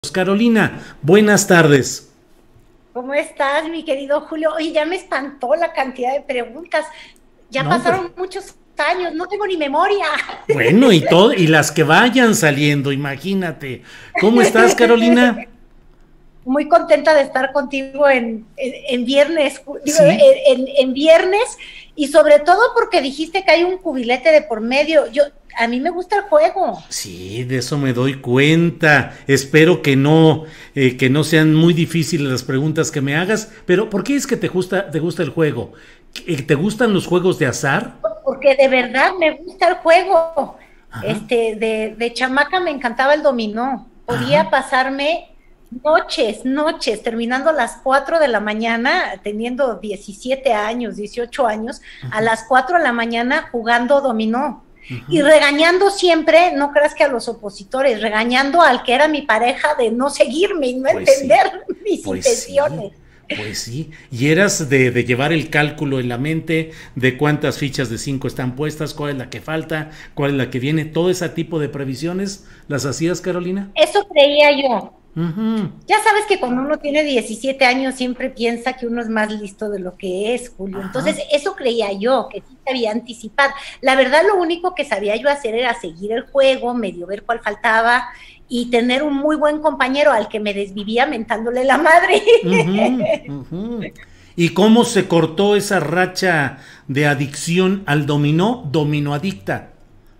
Carolina, buenas tardes. ¿Cómo estás, mi querido Julio? Oye, ya me espantó la cantidad de preguntas. Ya No, pues, pasaron muchos años, no tengo ni memoria. bueno, y todo, y las que vayan saliendo, imagínate. ¿Cómo estás, Carolina? Muy contenta de estar contigo en viernes, digo, Sí, en viernes, y sobre todo porque dijiste que hay un cubilete de por medio. A mí me gusta el juego. sí, de eso me doy cuenta. Espero que no sean muy difíciles las preguntas que me hagas, pero ¿por qué es que te gusta el juego? ¿Te gustan los juegos de azar? Porque de verdad me gusta el juego. Ajá, De chamaca me encantaba el dominó. Podía ajá, pasarme noches, terminando a las 4 de la mañana, teniendo 17 años, 18 años, a ajá, las 4 de la mañana jugando dominó. Y ajá. regañando siempre, no creas que a los opositores, regañando al que era mi pareja de no seguirme y no Pues sí. entender mis Pues sí, intenciones. pues sí. Y eras de llevar el cálculo en la mente de cuántas fichas de 5 están puestas, cuál es la que falta, cuál es la que viene, todo ese tipo de previsiones, ¿las hacías, Carolina? Eso creía yo. Ujú. Ya sabes que cuando uno tiene 17 años siempre piensa que uno es más listo de lo que es, Julio. Entonces, Ajá. eso creía yo, que sí sabía anticipar. La verdad, lo único que sabía yo hacer era seguir el juego, medio ver cuál faltaba y tener un muy buen compañero al que me desvivía mentándole la madre. Ujú, ujú. ¿Y cómo se cortó esa racha de adicción al dominó, dominó adicta?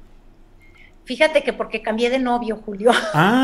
Fíjate que porque cambié de novio, Julio.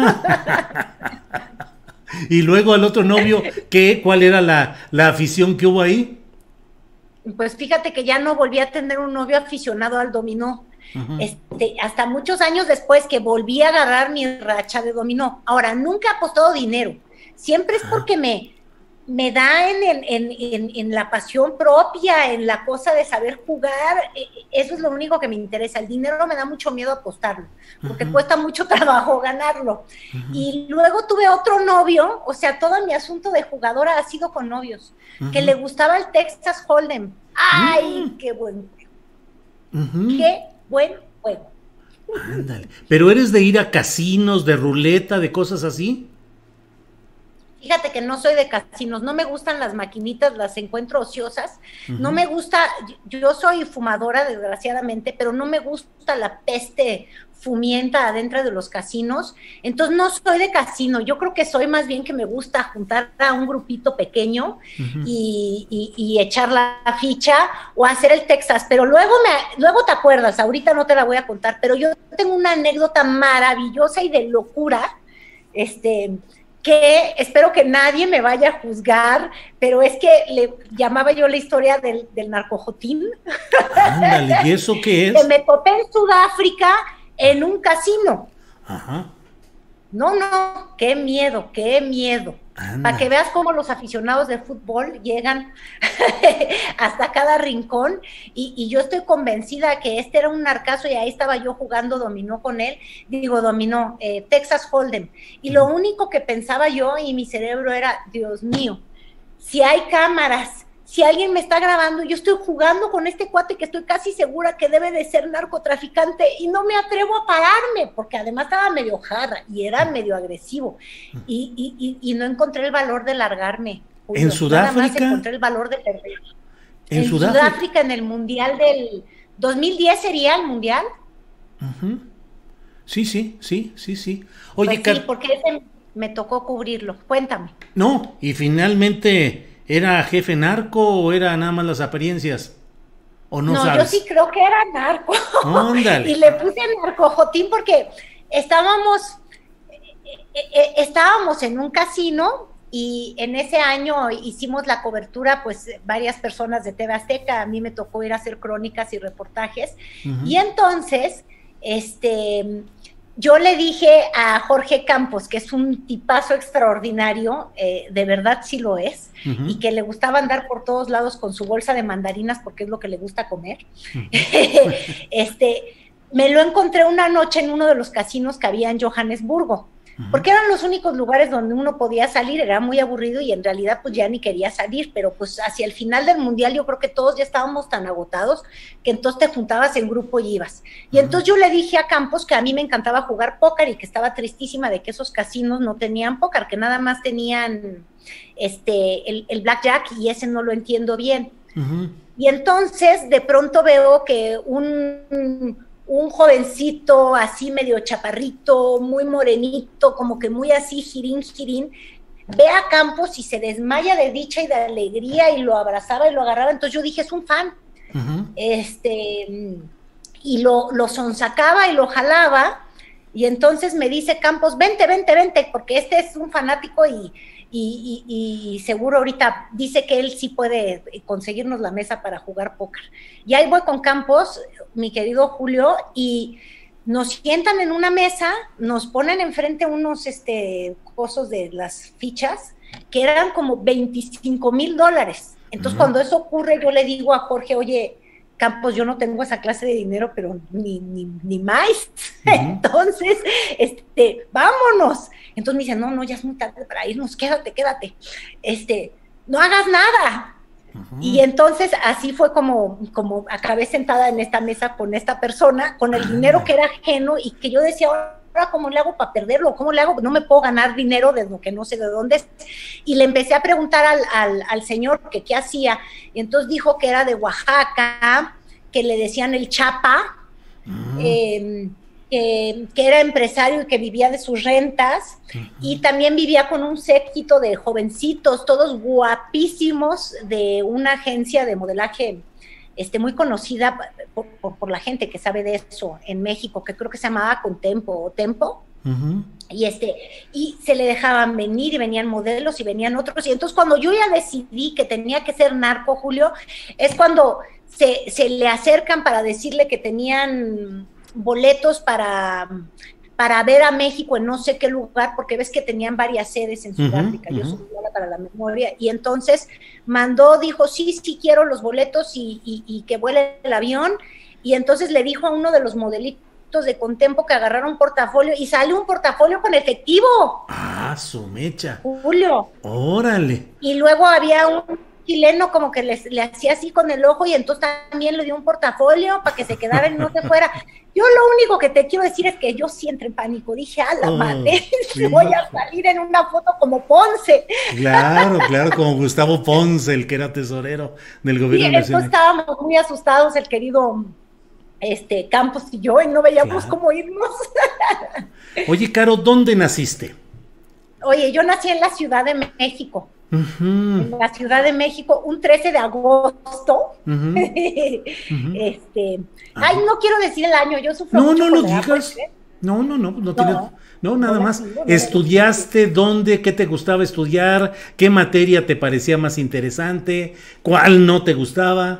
Ah, y luego al otro novio, ¿cuál era la afición que hubo ahí? Pues fíjate que ya no volví a tener un novio aficionado al dominó. Ujú, Hasta muchos años después que volví a agarrar mi racha de dominó. Ahora, nunca he apostado dinero. Siempre es ajá, porque me da en la pasión propia, en la cosa de saber jugar. Eso es lo único que me interesa. El dinero me da mucho miedo apostarlo, porque ujú, cuesta mucho trabajo ganarlo. ujú, Y luego tuve otro novio, o sea, todo mi asunto de jugadora ha sido con novios, que ujú. le gustaba el Texas Hold'em. ¡Ay, Mm, ujú. qué buen juego! Ándale. Pero eres de ir a casinos, de ruleta, de cosas así. Fíjate que no soy de casinos, no me gustan las maquinitas, las encuentro ociosas, no Ujú, me gusta, yo soy fumadora desgraciadamente, pero no me gusta la peste fumienta adentro de los casinos, entonces no soy de casino, yo creo que soy más bien que me gusta juntar a un grupito pequeño ujú. y echar la ficha o hacer el Texas, pero luego te acuerdas, ahorita no te la voy a contar, pero yo tengo una anécdota maravillosa y de locura, este, que espero que nadie me vaya a juzgar, pero es que le llamaba yo la historia del narcojotín, Ándale, ¿y eso qué que es? me topé en Sudáfrica en un casino. Ajá, No, no, qué miedo, qué miedo. Para que ándale. veas cómo los aficionados de fútbol llegan hasta cada rincón y yo estoy convencida que este era un narcazo y ahí estaba yo jugando dominó con él, digo dominó, Texas Hold'em. Y lo único que pensaba yo y mi cerebro era, Dios mío, si hay cámaras, si alguien me está grabando, yo estoy jugando con este cuate que estoy casi segura que debe de ser narcotraficante y no me atrevo a pararme, porque además estaba medio jarra y era medio agresivo. Y no encontré el valor de largarme, ¿En Julio. Nada más Sudáfrica? encontré el valor de perder. ¿En En Sudáfrica? Sudáfrica, en el Mundial del 2010 sería el Mundial. Ujú. Sí, sí, sí, sí, sí. Oye, Pues sí, porque ese me tocó cubrirlo. Cuéntame. no, y finalmente, ¿era jefe narco o era nada más las apariencias? ¿O no No, yo sí sabes? creo que era narco. Ándale. Y le puse narcojotín porque estábamos, estábamos en un casino y en ese año hicimos la cobertura, pues varias personas de TV Azteca, a mí me tocó ir a hacer crónicas y reportajes. Ujú, Y entonces, yo le dije a Jorge Campos, que es un tipazo extraordinario, de verdad sí lo es, y ujú, que le gustaba andar por todos lados con su bolsa de mandarinas porque es lo que le gusta comer. ujú, este, Me lo encontré una noche en uno de los casinos que había en Johannesburgo. porque eran los únicos lugares donde uno podía salir, era muy aburrido y en realidad pues ya ni quería salir, pero pues hacia el final del mundial yo creo que todos ya estábamos tan agotados que entonces te juntabas en grupo y ibas. Y entonces yo le dije a Campos que a mí me encantaba jugar póker y que estaba tristísima de que esos casinos no tenían póker, que nada más tenían el blackjack y ese no lo entiendo bien. Y entonces de pronto veo que un jovencito así medio chaparrito, muy morenito, como que muy así girín, ve a Campos y se desmaya de dicha y de alegría y lo abrazaba y lo agarraba. Entonces yo dije, es un fan. Y lo sonsacaba y lo jalaba. Y entonces me dice Campos, vente, porque este es un fanático y seguro ahorita dice que él sí puede conseguirnos la mesa para jugar póker. Y ahí voy con Campos, mi querido Julio, y nos sientan en una mesa, nos ponen enfrente unos cosos de las fichas, que eran como $25,000. Entonces cuando eso ocurre, yo le digo a Jorge, oye, Campos, yo no tengo esa clase de dinero, pero ni más. Entonces, vámonos. Entonces me dice, no, ya es muy tarde para irnos, quédate. No hagas nada. Y entonces así fue como acabé sentada en esta mesa con esta persona, con el dinero que era ajeno y que yo decía, ahora ¿cómo le hago para perderlo? ¿Cómo le hago? No me puedo ganar dinero de lo que no sé de dónde es. Y le empecé a preguntar al señor que qué hacía, y entonces dijo que era de Oaxaca, que le decían el Chapa, que era empresario y que vivía de sus rentas, y también vivía con un séquito de jovencitos, todos guapísimos, de una agencia de modelaje muy conocida por la gente que sabe de eso en México, que creo que se llamaba Contempo o Tempo. Y se le dejaban venir y venían modelos y venían otros, y entonces cuando yo ya decidí que tenía que ser narco, Julio, es cuando se le acercan para decirle que tenían boletos para ver a México en no sé qué lugar, porque ves que tenían varias sedes en Sudáfrica, yo soy para la memoria, y entonces dijo, sí, quiero los boletos y que vuele el avión, y entonces le dijo a uno de los modelitos de Contempo que agarraron un portafolio, y sale un portafolio con efectivo. Ah, su mecha. Julio. Órale. Y luego había un chileno como que le hacía así con el ojo y entonces también le dio un portafolio para que se quedara y no se fuera. Yo lo único que te quiero decir es que yo sí entré en pánico, dije, a la madre, sí. Voy a salir en una foto como Ponce. Claro, como Gustavo Ponce, el que era tesorero del gobierno nacional. Entonces estábamos muy asustados, el querido Campos y yo, y no veíamos cómo irnos. Oye, Caro, ¿dónde naciste? Oye, yo nací en la Ciudad de México. En la Ciudad de México, un 13 de agosto. Ay, no quiero decir el año, yo sufro mucho. No lo digas. No, nada más. ¿Estudiaste dónde? ¿Qué te gustaba estudiar? ¿Qué materia te parecía más interesante? ¿Cuál no te gustaba?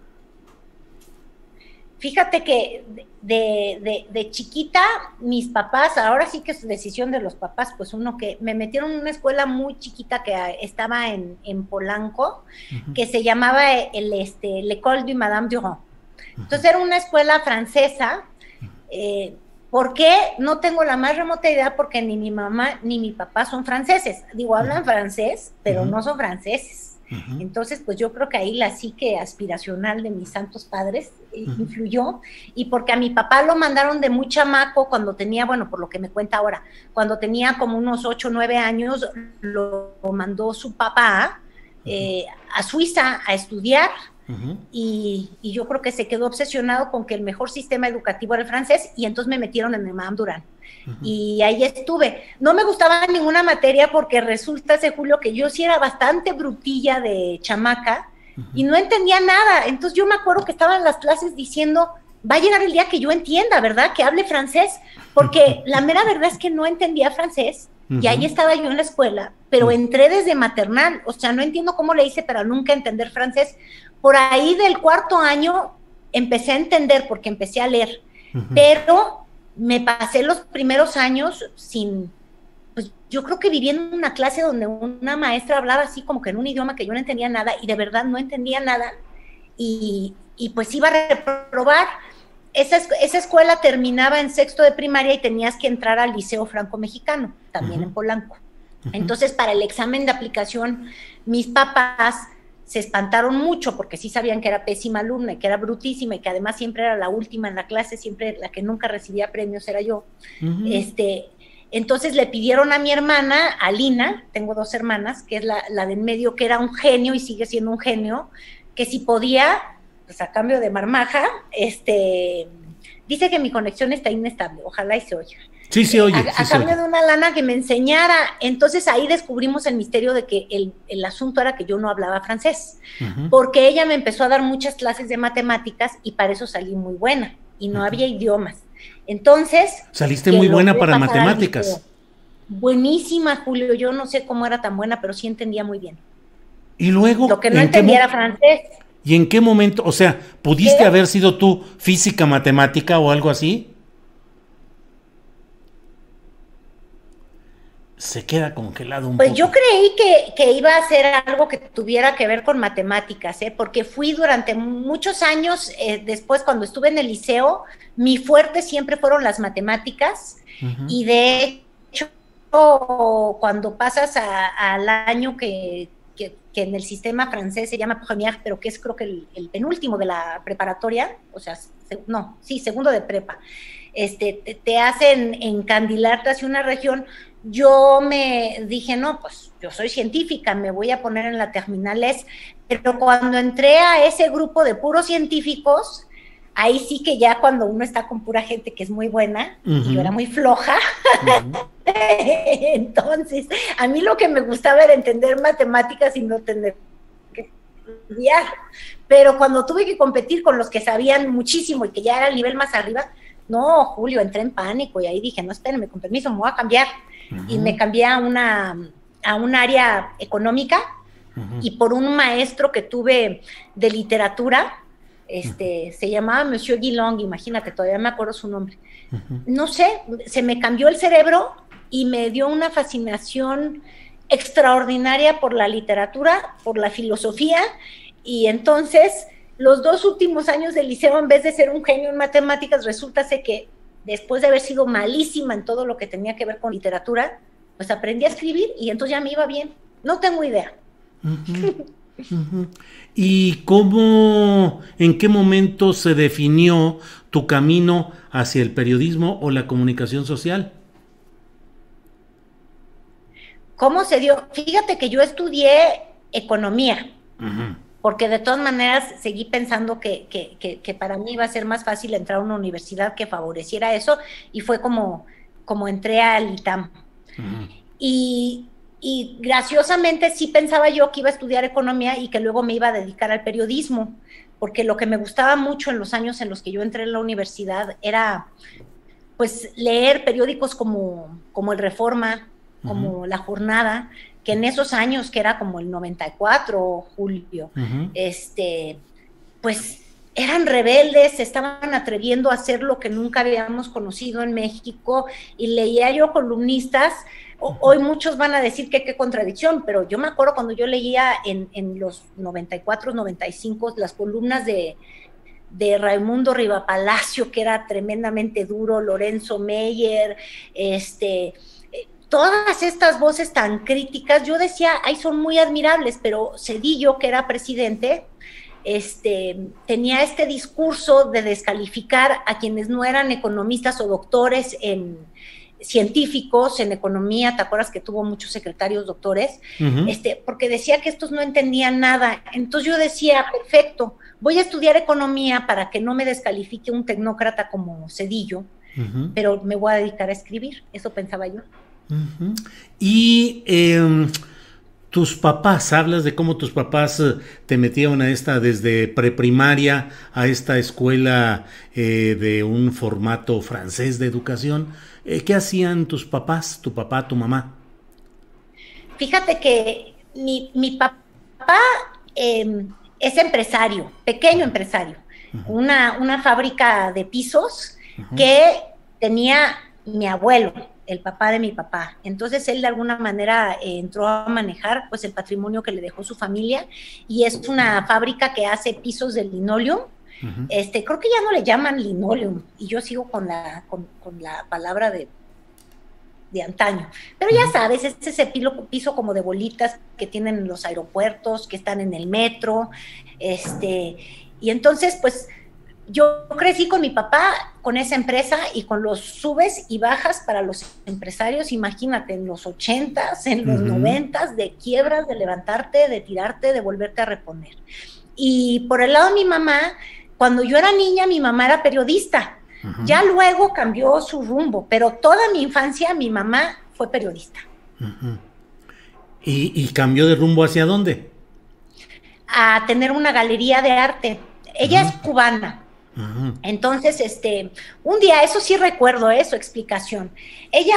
Fíjate que de chiquita, mis papás, ahora sí que es decisión de los papás, pues uno que me metieron en una escuela muy chiquita que estaba en Polanco, que se llamaba l'École de Madame Durand. Entonces era una escuela francesa. ¿Por qué? No tengo la más remota idea, porque ni mi mamá ni mi papá son franceses. Digo, hablan francés, pero no son franceses. Entonces, pues yo creo que ahí la psique aspiracional de mis santos padres influyó, y porque a mi papá lo mandaron de muy chamaco cuando tenía, bueno, por lo que me cuenta ahora, cuando tenía como unos 8 o 9 años, lo mandó su papá a Suiza a estudiar, y yo creo que se quedó obsesionado con que el mejor sistema educativo era el francés, y entonces me metieron en el Madame Durand. Y ahí estuve. No me gustaba ninguna materia porque resulta, Julio, que yo sí era bastante brutilla de chamaca y no entendía nada. Entonces yo me acuerdo que estaba en las clases diciendo, va a llegar el día que yo entienda, ¿verdad? Que hable francés, porque la mera verdad es que no entendía francés. Y ahí estaba yo en la escuela, pero entré desde maternal, o sea, no entiendo cómo le hice para nunca entender francés. Por ahí del 4º año empecé a entender porque empecé a leer, pero me pasé los primeros años pues yo creo que viviendo en una clase donde una maestra hablaba así como que en un idioma que yo no entendía nada, y de verdad no entendía nada, y pues iba a reprobar. esa escuela terminaba en sexto de primaria y tenías que entrar al Liceo Franco-Mexicano, también en Polanco. Entonces, para el examen de aplicación, mis papás se espantaron mucho porque sí sabían que era pésima alumna y que era brutísima y que además siempre era la última en la clase, siempre la que nunca recibía premios era yo. Entonces le pidieron a mi hermana, a Lina, tengo 2 hermanas, que es la de en medio, que era un genio y sigue siendo un genio, que si podía, pues a cambio de marmaja, dice que mi conexión está inestable, ojalá y se oiga. Sí, sí, oye. A cambio de una lana que me enseñara. Entonces ahí descubrimos el misterio de que el asunto era que yo no hablaba francés, porque ella me empezó a dar muchas clases de matemáticas y para eso salí muy buena, y no había idiomas. Entonces... Saliste muy buena para matemáticas. Buenísima, Julio, yo no sé cómo era tan buena, pero sí entendía muy bien. Y luego... Lo que no entendía era francés. ¿Y en qué momento? O sea, ¿pudiste haber sido tú física matemática o algo así? Se queda congelado un poco. Pues yo creí que iba a ser algo que tuviera que ver con matemáticas, porque fui durante muchos años, después cuando estuve en el liceo, mi fuerte siempre fueron las matemáticas, y de hecho cuando pasas al año que en el sistema francés se llama première, pero que es creo que el penúltimo de la preparatoria, o sea, segundo de prepa, te hacen encandilarte hacia una región. Yo me dije, no, pues yo soy científica, me voy a poner en la terminales, pero cuando entré a ese grupo de puros científicos, ahí sí que ya cuando uno está con pura gente que es muy buena, y yo era muy floja, entonces a mí lo que me gustaba era entender matemáticas y no tener que estudiar, pero cuando tuve que competir con los que sabían muchísimo y que ya era el nivel más arriba, no, Julio, entré en pánico y ahí dije, no, espérenme, con permiso, me voy a cambiar. Y me cambié a un área económica, y por un maestro que tuve de literatura, se llamaba Monsieur Guilong, imagínate, todavía me acuerdo su nombre. No sé, se me cambió el cerebro y me dio una fascinación extraordinaria por la literatura, por la filosofía, y entonces los 2 últimos años del liceo, en vez de ser un genio en matemáticas, resulta que después de haber sido malísima en todo lo que tenía que ver con literatura, pues aprendí a escribir y entonces ya me iba bien. No tengo idea. ¿Y en qué momento se definió tu camino hacia el periodismo o la comunicación social? ¿Cómo se dio? Fíjate que yo estudié economía, porque de todas maneras seguí pensando que para mí iba a ser más fácil entrar a una universidad que favoreciera eso, y fue como entré al ITAM. Y graciosamente sí pensaba yo que iba a estudiar economía y que luego me iba a dedicar al periodismo, porque lo que me gustaba mucho en los años en los que yo entré en la universidad era pues leer periódicos como el Reforma, como La Jornada, que en esos años, que era como el 94, Julio, pues eran rebeldes, se estaban atreviendo a hacer lo que nunca habíamos conocido en México, y leía yo columnistas. Hoy muchos van a decir que qué contradicción, pero yo me acuerdo cuando yo leía en los 94, 95, las columnas de Raimundo Rivapalacio, que era tremendamente duro, Lorenzo Meyer, todas estas voces tan críticas, yo decía, ay, son muy admirables, pero Zedillo, que era presidente, tenía este discurso de descalificar a quienes no eran economistas o doctores científicos en economía. ¿Te acuerdas que tuvo muchos secretarios doctores? Porque decía que estos no entendían nada. Entonces yo decía, perfecto, voy a estudiar economía para que no me descalifique un tecnócrata como Zedillo, pero me voy a dedicar a escribir. Eso pensaba yo. Y tus papás, hablas de cómo tus papás te metían desde preprimaria a esta escuela de un formato francés de educación. ¿Qué hacían tus papás, tu papá, tu mamá? Fíjate que mi papá es empresario, pequeño empresario, una fábrica de pisos que tenía mi abuelo, el papá de mi papá. Entonces él de alguna manera entró a manejar pues el patrimonio que le dejó su familia, y es una fábrica que hace pisos de linóleo, Creo que ya no le llaman linoleum, y yo sigo con la palabra de antaño, pero ya sabes, es ese piso como de bolitas que tienen en los aeropuertos, que están en el metro, y entonces pues yo crecí con mi papá, con esa empresa y con los subes y bajas para los empresarios, imagínate, en los 80s, en los 90s, de quiebras, de levantarte, de tirarte, de volverte a reponer. Y por el lado de mi mamá, cuando yo era niña, mi mamá era periodista. Ya luego cambió su rumbo, pero toda mi infancia mi mamá fue periodista. ¿Y cambió de rumbo hacia dónde? A tener una galería de arte. Ella es cubana. Entonces, un día, eso sí recuerdo, su explicación. Ella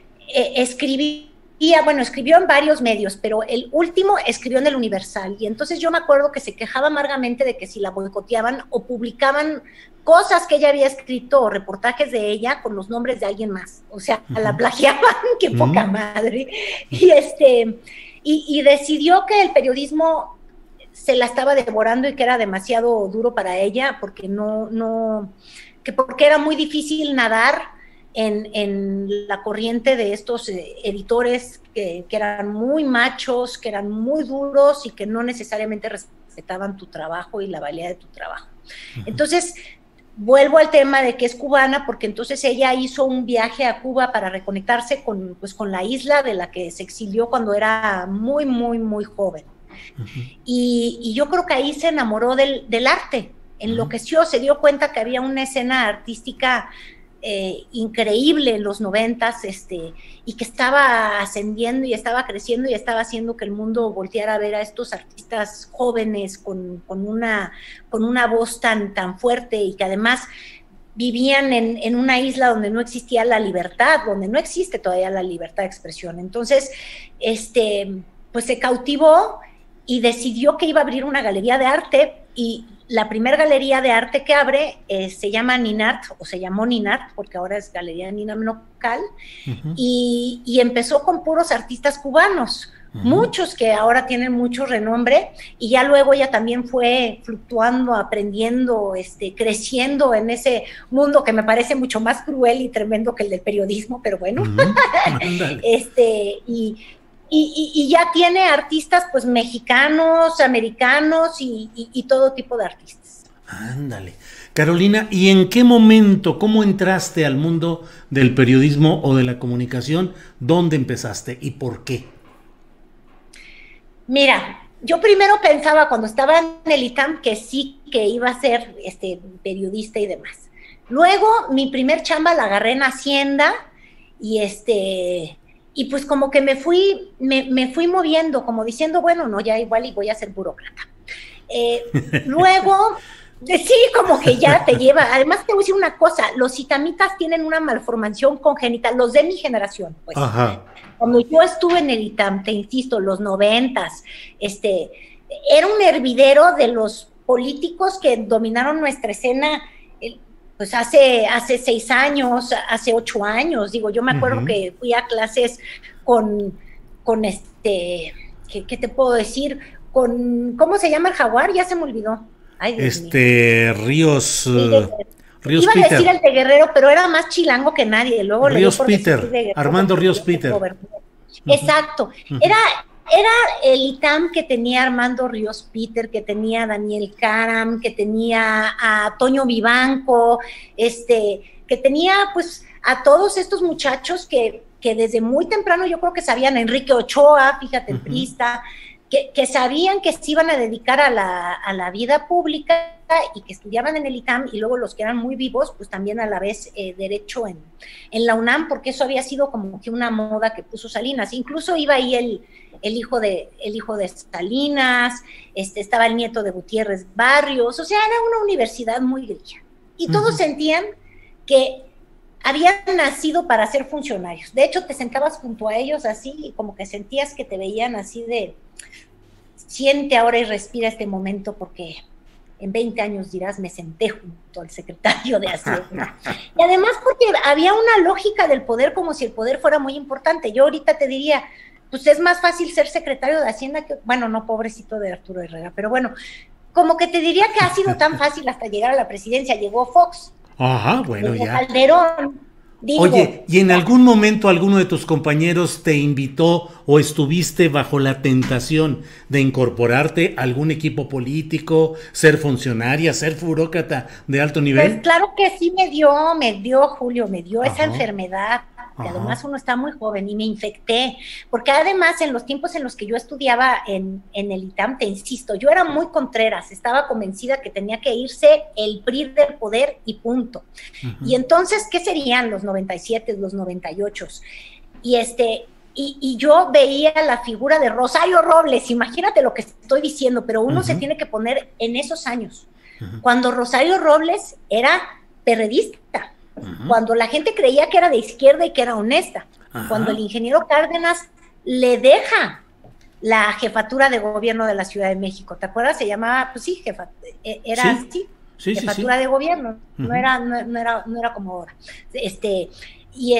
escribió en varios medios, pero el último escribió en el Universal, y entonces yo me acuerdo que se quejaba amargamente de que si la boicoteaban o publicaban cosas que ella había escrito o reportajes de ella con los nombres de alguien más, o sea, la plagiaban, qué poca madre, y decidió que el periodismo se la estaba devorando y que era demasiado duro para ella, porque porque era muy difícil nadar en la corriente de estos editores que eran muy machos, que eran muy duros y que no necesariamente respetaban tu trabajo y la valía de tu trabajo. Entonces, vuelvo al tema de que es cubana, porque entonces ella hizo un viaje a Cuba para reconectarse con la isla de la que se exilió cuando era muy, muy, muy joven. Y yo creo que ahí se enamoró del arte, enloqueció, se dio cuenta que había una escena artística increíble en los 90s, y que estaba ascendiendo y estaba creciendo y estaba haciendo que el mundo volteara a ver a estos artistas jóvenes con una voz tan fuerte, y que además vivían en una isla donde no existía la libertad, donde no existe todavía la libertad de expresión. Entonces, pues se cautivó y decidió que iba a abrir una galería de arte, y la primera galería de arte que abre se llama Ninart, o se llamó Ninart, porque ahora es Galería Nina Menocal, y empezó con puros artistas cubanos, muchos que ahora tienen mucho renombre, y ya luego ella también fue fluctuando, aprendiendo, creciendo en ese mundo que me parece mucho más cruel y tremendo que el del periodismo, pero bueno, y ya tiene artistas pues mexicanos, americanos y todo tipo de artistas. Ándale. Carolina, ¿y en qué momento, cómo entraste al mundo del periodismo o de la comunicación? ¿Dónde empezaste y por qué? Mira, yo primero pensaba cuando estaba en el ITAM que sí, que iba a ser periodista y demás. Luego mi primer chamba la agarré en Hacienda, y pues como que me fui moviendo, como diciendo, bueno, no, ya igual y voy a ser burócrata. Luego, sí, como que ya te lleva. Además te voy a decir una cosa, los itamitas tienen una malformación congénita, los de mi generación, pues. Cuando yo estuve en el ITAM, te insisto, los 90s, era un hervidero de los políticos que dominaron nuestra escena, pues hace 6 años, hace 8 años, digo, yo me acuerdo que fui a clases con ¿qué te puedo decir? ¿Cómo se llama el jaguar? Ya se me olvidó. Ay, Ríos iba a decir el de Guerrero, pero era más chilango que nadie. Luego Ríos Peter, Armando Ríos Peter. Exacto. Era el ITAM que tenía Armando Ríos Peter, que tenía a Daniel Karam, que tenía a Toño Vivanco, que tenía pues a todos estos muchachos que desde muy temprano yo creo que sabían, Enrique Ochoa, fíjate, el priista, que sabían que se iban a dedicar a la vida pública y que estudiaban en el ITAM, y luego los que eran muy vivos, pues también a la vez derecho en la UNAM, porque eso había sido como que una moda que puso Salinas. Incluso iba ahí el hijo de Salinas, estaba el nieto de Gutiérrez Barrios, o sea, era una universidad muy grilla. Y todos sentían que habían nacido para ser funcionarios. De hecho, te sentabas junto a ellos así, y como que sentías que te veían así de, siente ahora y respira este momento, porque en 20 años dirás, me senté junto al secretario de Hacienda. Y además porque había una lógica del poder, como si el poder fuera muy importante. Yo ahorita te diría, pues es más fácil ser secretario de Hacienda que, bueno, no, pobrecito de Arturo Herrera, pero bueno, como que te diría que ha sido tan fácil hasta llegar a la presidencia. Llegó Fox, Ajá, bueno, llegó ya. Calderón. Digo, Oye, ¿y en algún momento alguno de tus compañeros te invitó o estuviste bajo la tentación de incorporarte a algún equipo político, ser funcionaria, ser burócrata de alto pues nivel? claro que sí me dio Julio, me dio esa Ajá, enfermedad, que ajá, además uno está muy joven y me infecté, porque además en los tiempos en los que yo estudiaba en el ITAM, te insisto, yo era muy contreras, estaba convencida que tenía que irse el PRI del poder y punto. Y ajá, entonces, ¿qué serían los 97, los 98? Y y yo veía la figura de Rosario Robles, imagínate lo que estoy diciendo, pero uno se ajá, tiene que poner en esos años, ajá, cuando Rosario Robles era perredista, ajá, cuando la gente creía que era de izquierda y que era honesta, cuando el ajá, ingeniero Cárdenas le deja la jefatura de gobierno de la Ciudad de México, ¿te acuerdas? Se llamaba, pues sí, era sí, así, sí, sí, jefatura sí. de gobierno, Ujú. no era como ahora. Y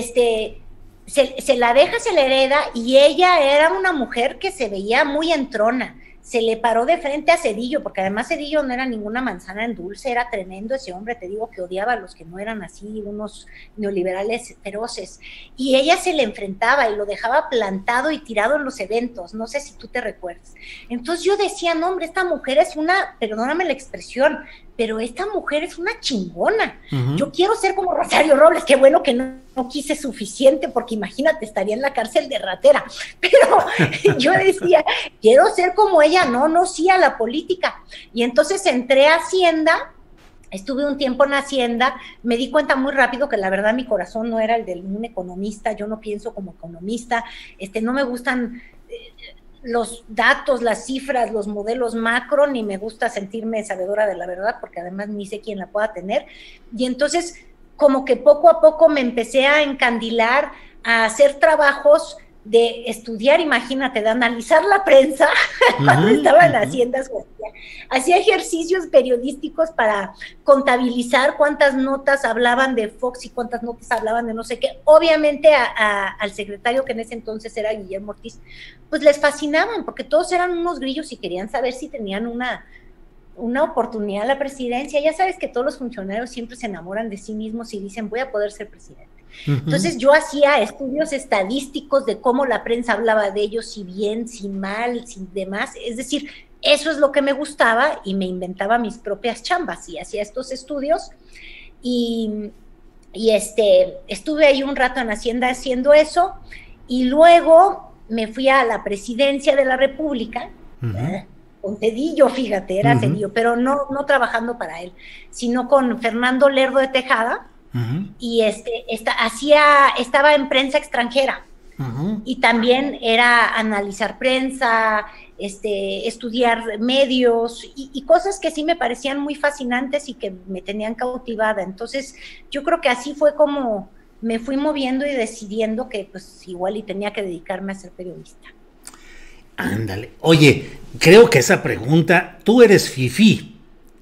se la deja, se la hereda, y ella era una mujer que se veía muy entrona. Se le paró de frente a Cedillo, porque además Cedillo no era ninguna manzana en dulce, era tremendo ese hombre, te digo que odiaba a los que no eran así, unos neoliberales feroces. Y ella se le enfrentaba y lo dejaba plantado y tirado en los eventos, no sé si tú te recuerdas. Entonces yo decía, no, hombre, esta mujer es una, perdóname la expresión, pero esta mujer es una chingona. Ujú. Yo quiero ser como Rosario Robles, qué bueno que no quise suficiente, porque imagínate, estaría en la cárcel de ratera. Pero yo decía, quiero ser como ella, no, sí a la política. Y entonces entré a Hacienda, estuve un tiempo en Hacienda, me di cuenta muy rápido que la verdad mi corazón no era el de un economista, yo no pienso como economista, no me gustan los datos, las cifras, los modelos macro, ni me gusta sentirme sabedora de la verdad, porque además ni sé quién la pueda tener. Y entonces, como que poco a poco me empecé a encandilar, a hacer trabajos de estudiar, imagínate, de analizar la prensa cuando Ujú, estaba en ujú. Haciendas. Hacía ejercicios periodísticos para contabilizar cuántas notas hablaban de Fox y cuántas notas hablaban de no sé qué. Obviamente al secretario, que en ese entonces era Guillermo Ortiz, pues les fascinaban, porque todos eran unos grillos y querían saber si tenían una oportunidad a la presidencia. Ya sabes que todos los funcionarios siempre se enamoran de sí mismos y dicen, voy a poder ser presidente. Ujú. Entonces yo hacía estudios estadísticos de cómo la prensa hablaba de ellos, si bien, si mal, si demás. Es decir, eso es lo que me gustaba, y me inventaba mis propias chambas y hacía estos estudios. Y, estuve ahí un rato en Hacienda haciendo eso, y luego me fui a la presidencia de la República, Ujú, con Cedillo, fíjate, era ujú, Cedillo, pero no trabajando para él, sino con Fernando Lerdo de Tejada, ujú, y estaba en prensa extranjera, ujú. y también era analizar prensa, estudiar medios y cosas que sí me parecían muy fascinantes y que me tenían cautivada. Entonces yo creo que así fue como me fui moviendo y decidiendo que pues igual y tenía que dedicarme a ser periodista. Ándale. Oye, creo que esa pregunta, tú eres fifí,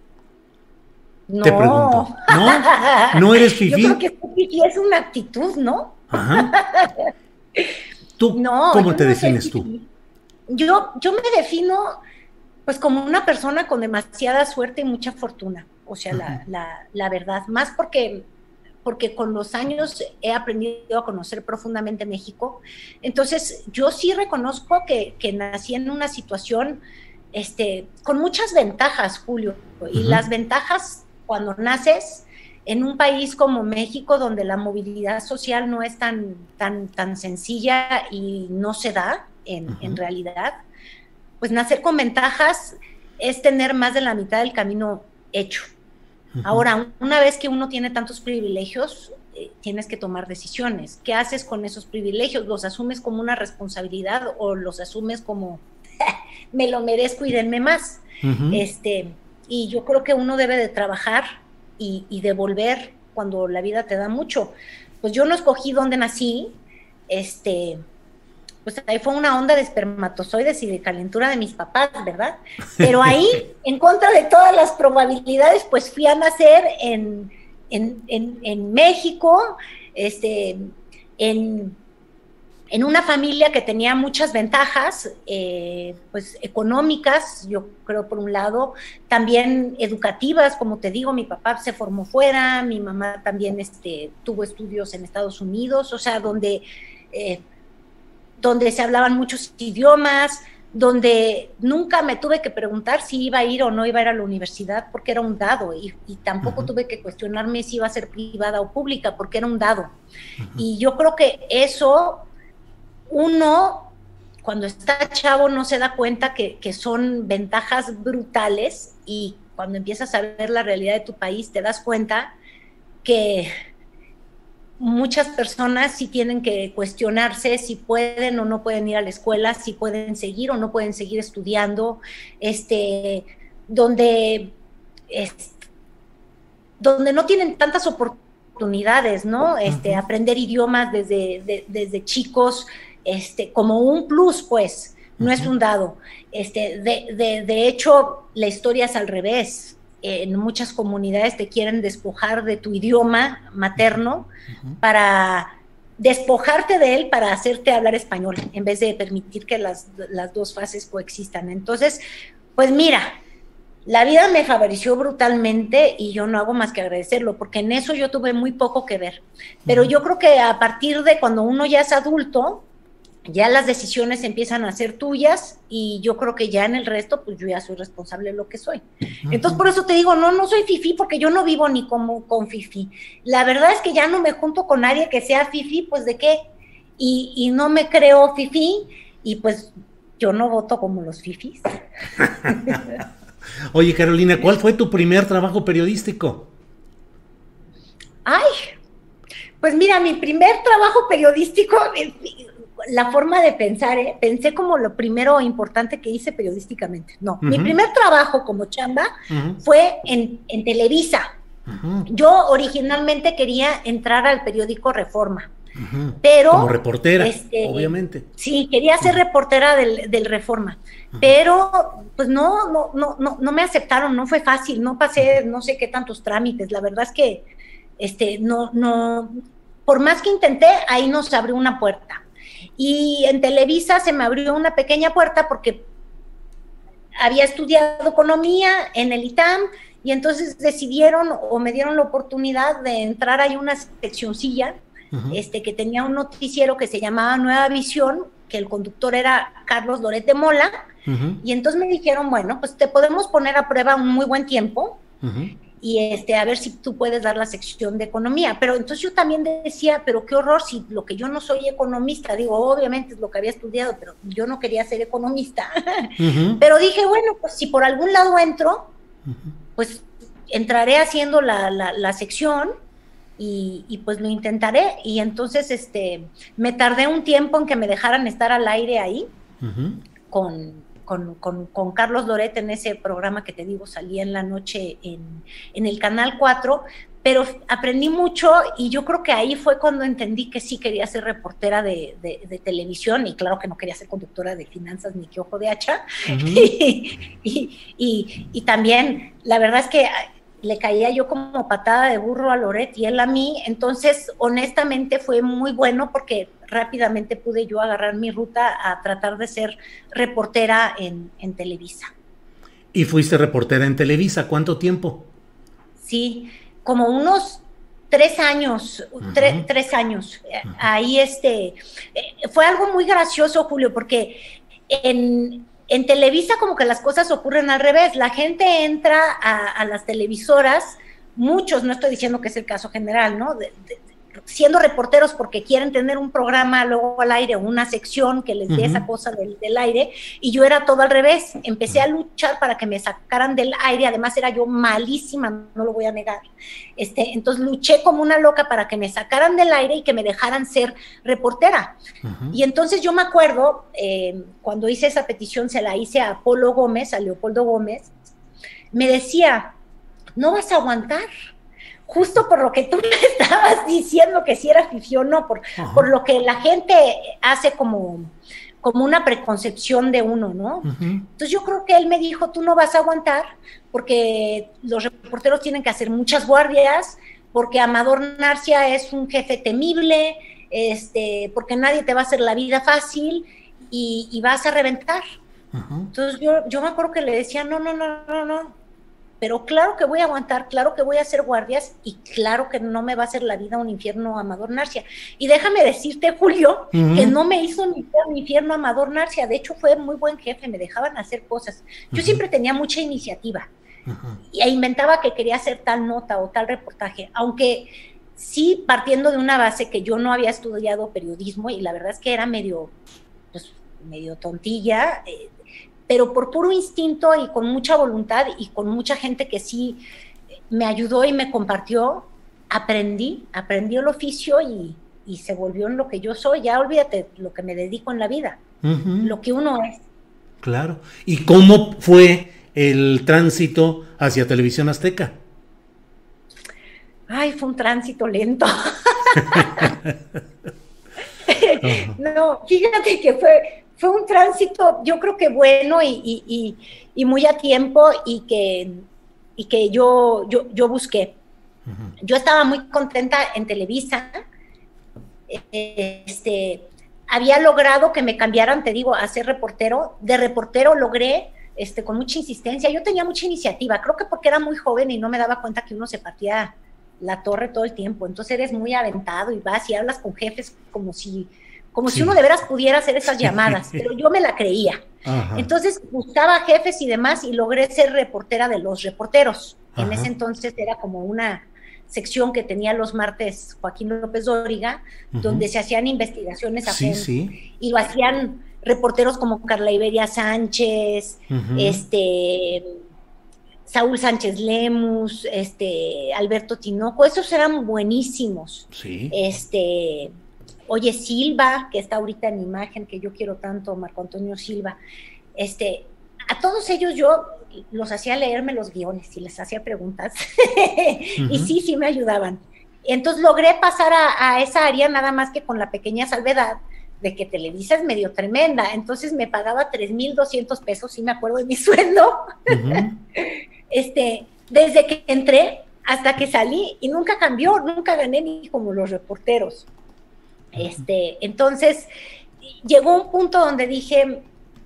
te No, pregunto. ¿No? ¿No eres yo creo fifí? que es una actitud, ¿no? Ajá. ¿Tú No, cómo yo te no soy defines tú? fifí. Yo me defino pues como una persona con demasiada suerte y mucha fortuna, o sea, Ujú, la verdad, más porque con los años he aprendido a conocer profundamente México. Entonces, yo sí reconozco que nací en una situación con muchas ventajas, Julio, y ujú, las ventajas cuando naces en un país como México, donde la movilidad social no es tan sencilla y no se da en ujú, realidad, pues nacer con ventajas es tener más de la mitad del camino hecho. ujú. Ahora, una vez que uno tiene tantos privilegios, tienes que tomar decisiones. ¿Qué haces con esos privilegios? ¿Los asumes como una responsabilidad o los asumes como me lo merezco y denme más? Ujú. Y yo creo que uno debe de trabajar y devolver cuando la vida te da mucho. Pues yo no escogí dónde nací, pues ahí fue una onda de espermatozoides y de calentura de mis papás, ¿verdad? Pero ahí, en contra de todas las probabilidades, pues fui a nacer en México, en, en una familia que tenía muchas ventajas, pues económicas, yo creo por un lado, también educativas, como te digo, mi papá se formó fuera, mi mamá también tuvo estudios en Estados Unidos, o sea, donde se hablaban muchos idiomas, donde nunca me tuve que preguntar si iba a ir o no iba a ir a la universidad, porque era un dado, y tampoco tuve que cuestionarme si iba a ser privada o pública, porque era un dado. Y yo creo que eso, uno, cuando está chavo, no se da cuenta que son ventajas brutales, y cuando empiezas a ver la realidad de tu país, te das cuenta que muchas personas sí tienen que cuestionarse si pueden o no pueden ir a la escuela, si pueden seguir o no pueden seguir estudiando, donde no tienen tantas oportunidades, ¿no? Aprender idiomas desde chicos, como un plus, pues, no es un dado. De hecho, la historia es al revés. En muchas comunidades te quieren despojar de tu idioma materno para despojarte de él para hacerte hablar español, en vez de permitir que las dos fases coexistan. Entonces, pues mira, la vida me favoreció brutalmente y yo no hago más que agradecerlo, porque en eso yo tuve muy poco que ver. Pero yo creo que a partir de cuando uno ya es adulto, ya las decisiones empiezan a ser tuyas, y yo creo que ya en el resto, pues yo ya soy responsable de lo que soy. Entonces, por eso te digo, no soy fifí, porque yo no vivo ni como con fifí. La verdad es que ya no me junto con nadie que sea fifí, pues ¿de qué? Y no me creo fifí, y pues yo no voto como los fifís. Oye, Carolina, ¿cuál fue tu primer trabajo periodístico? Ay, pues mira, mi primer trabajo periodístico, la forma de pensar, pensé como lo primero importante que hice periodísticamente. No, mi primer trabajo como chamba fue en Televisa. Yo originalmente quería entrar al periódico Reforma, pero... Como reportera, obviamente. Sí, quería ser reportera del Reforma, pero pues no me aceptaron, no fue fácil, no pasé no sé qué tantos trámites. La verdad es que por más que intenté, ahí nos abrió una puerta. Y en Televisa se me abrió una pequeña puerta porque había estudiado economía en el ITAM, y entonces decidieron o me dieron la oportunidad de entrar ahí una seccioncilla, que tenía un noticiero que se llamaba Nueva Visión, que el conductor era Carlos Loret de Mola, y entonces me dijeron, bueno, pues te podemos poner a prueba un muy buen tiempo, y a ver si tú puedes dar la sección de economía. Pero entonces yo también decía, pero qué horror, si lo que yo no soy economista, digo, obviamente es lo que había estudiado, pero yo no quería ser economista. Pero dije, bueno, pues si por algún lado entro, pues entraré haciendo la sección, y pues lo intentaré. Y entonces me tardé un tiempo en que me dejaran estar al aire ahí, con Carlos Loret en ese programa que te digo, salía en la noche en el Canal 4, pero aprendí mucho, y yo creo que ahí fue cuando entendí que sí quería ser reportera de televisión, y claro que no quería ser conductora de finanzas ni que ojo de hacha. Y también, la verdad es que le caía yo como patada de burro a Loret y él a mí. Entonces honestamente fue muy bueno, porque rápidamente pude yo agarrar mi ruta a tratar de ser reportera en Televisa. ¿Y fuiste reportera en Televisa? ¿Cuánto tiempo? Sí, como unos 3 años, 3 años. Ahí fue algo muy gracioso, Julio, porque en Televisa como que las cosas ocurren al revés. La gente entra a las televisoras, muchos, no estoy diciendo que es el caso general, ¿no? Siendo reporteros porque quieren tener un programa luego al aire, una sección que les dé esa cosa del aire, y yo era todo al revés. Empecé a luchar para que me sacaran del aire, además era yo malísima, no lo voy a negar. Entonces luché como una loca para que me sacaran del aire y que me dejaran ser reportera. Y entonces yo me acuerdo, cuando hice esa petición, se la hice a Polo Gómez, a Leopoldo Gómez, me decía, no vas a aguantar, justo por lo que tú me estabas diciendo, que si era fifí o no, por lo que la gente hace como una preconcepción de uno, ¿no? Entonces yo creo que él me dijo, tú no vas a aguantar, porque los reporteros tienen que hacer muchas guardias, porque Amador Narcia es un jefe temible, porque nadie te va a hacer la vida fácil y vas a reventar. Entonces yo me acuerdo que le decía, no, pero claro que voy a aguantar, claro que voy a hacer guardias y claro que no me va a hacer la vida un infierno Amador Narcia. Y déjame decirte, Julio, que no me hizo un infierno Amador Narcia, de hecho fue muy buen jefe, me dejaban hacer cosas. Yo siempre tenía mucha iniciativa e inventaba que quería hacer tal nota o tal reportaje, aunque sí partiendo de una base que yo no había estudiado periodismo y la verdad es que era medio tontilla, pero por puro instinto y con mucha voluntad y con mucha gente que sí me ayudó y me compartió, aprendí el oficio y se volvió en lo que yo soy. Ya olvídate lo que me dedico en la vida, lo que uno es. Claro. ¿Y cómo fue el tránsito hacia Televisión Azteca? Ay, fue un tránsito lento. No, fíjate que fue un tránsito, yo creo que bueno y muy a tiempo y que yo busqué. Yo estaba muy contenta en Televisa. Había logrado que me cambiaran, te digo, a ser reportero. De reportero logré, con mucha insistencia. Yo tenía mucha iniciativa, creo que porque era muy joven y no me daba cuenta que uno se partía la torre todo el tiempo. Entonces eres muy aventado y vas y hablas con jefes como si uno de veras pudiera hacer esas llamadas, pero yo me la creía. Entonces buscaba jefes y demás y logré ser reportera de los reporteros. En ese entonces era como una sección que tenía los martes Joaquín López Dóriga, donde se hacían investigaciones a fondo. Y lo hacían reporteros como Carla Iberia Sánchez, Saúl Sánchez Lemus, Alberto Tinoco, esos eran buenísimos. Oye, Silva, que está ahorita en imagen, que yo quiero tanto, Marco Antonio Silva, a todos ellos yo los hacía leerme los guiones y les hacía preguntas, y sí me ayudaban. Entonces logré pasar a esa área, nada más que con la pequeña salvedad de que Televisa es medio tremenda, entonces me pagaba 3,200 pesos, sí me acuerdo de mi sueldo, desde que entré hasta que salí, y nunca cambió, nunca gané ni como los reporteros. Entonces llegó un punto donde dije,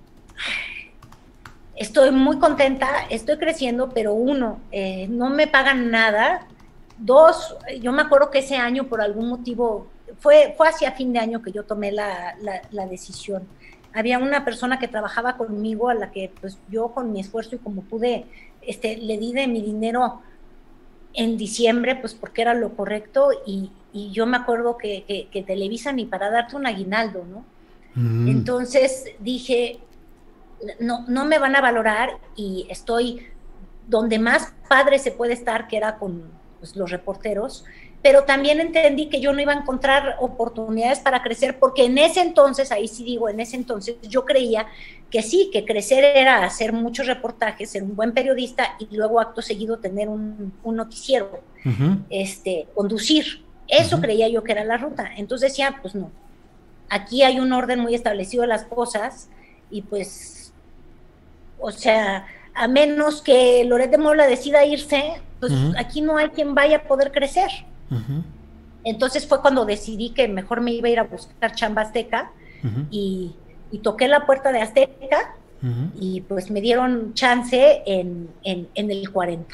estoy muy contenta, estoy creciendo, pero uno, no me pagan nada. Dos, yo me acuerdo que ese año por algún motivo, fue hacia fin de año que yo tomé la decisión. Había una persona que trabajaba conmigo a la que pues yo con mi esfuerzo y como pude, le di de mi dinero en diciembre, pues porque era lo correcto, y yo me acuerdo que Televisa ni para darte un aguinaldo, ¿no? Entonces dije, no me van a valorar, y estoy donde más padre se puede estar, que era con pues, los reporteros, pero también entendí que yo no iba a encontrar oportunidades para crecer, porque en ese entonces, ahí sí digo, en ese entonces yo creía que sí, que crecer era hacer muchos reportajes, ser un buen periodista y luego acto seguido tener un noticiero, conducir. Eso creía yo que era la ruta. Entonces decía, pues no, aquí hay un orden muy establecido de las cosas y pues, o sea, a menos que Loret de Mola decida irse, pues aquí no hay quien vaya a poder crecer. Entonces fue cuando decidí que mejor me iba a ir a buscar chamba Azteca, y toqué la puerta de Azteca, y pues me dieron chance en el 40.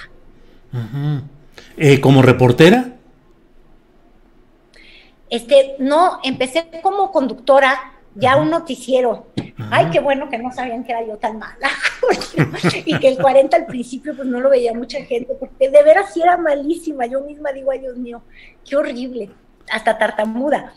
¿Como reportera? No, empecé como conductora, ya un noticiero. Ay, qué bueno que no sabían que era yo tan mala. Y que el 40 al principio pues no lo veía mucha gente, porque de veras sí era malísima. Yo misma digo, ay Dios mío, qué horrible, hasta tartamuda.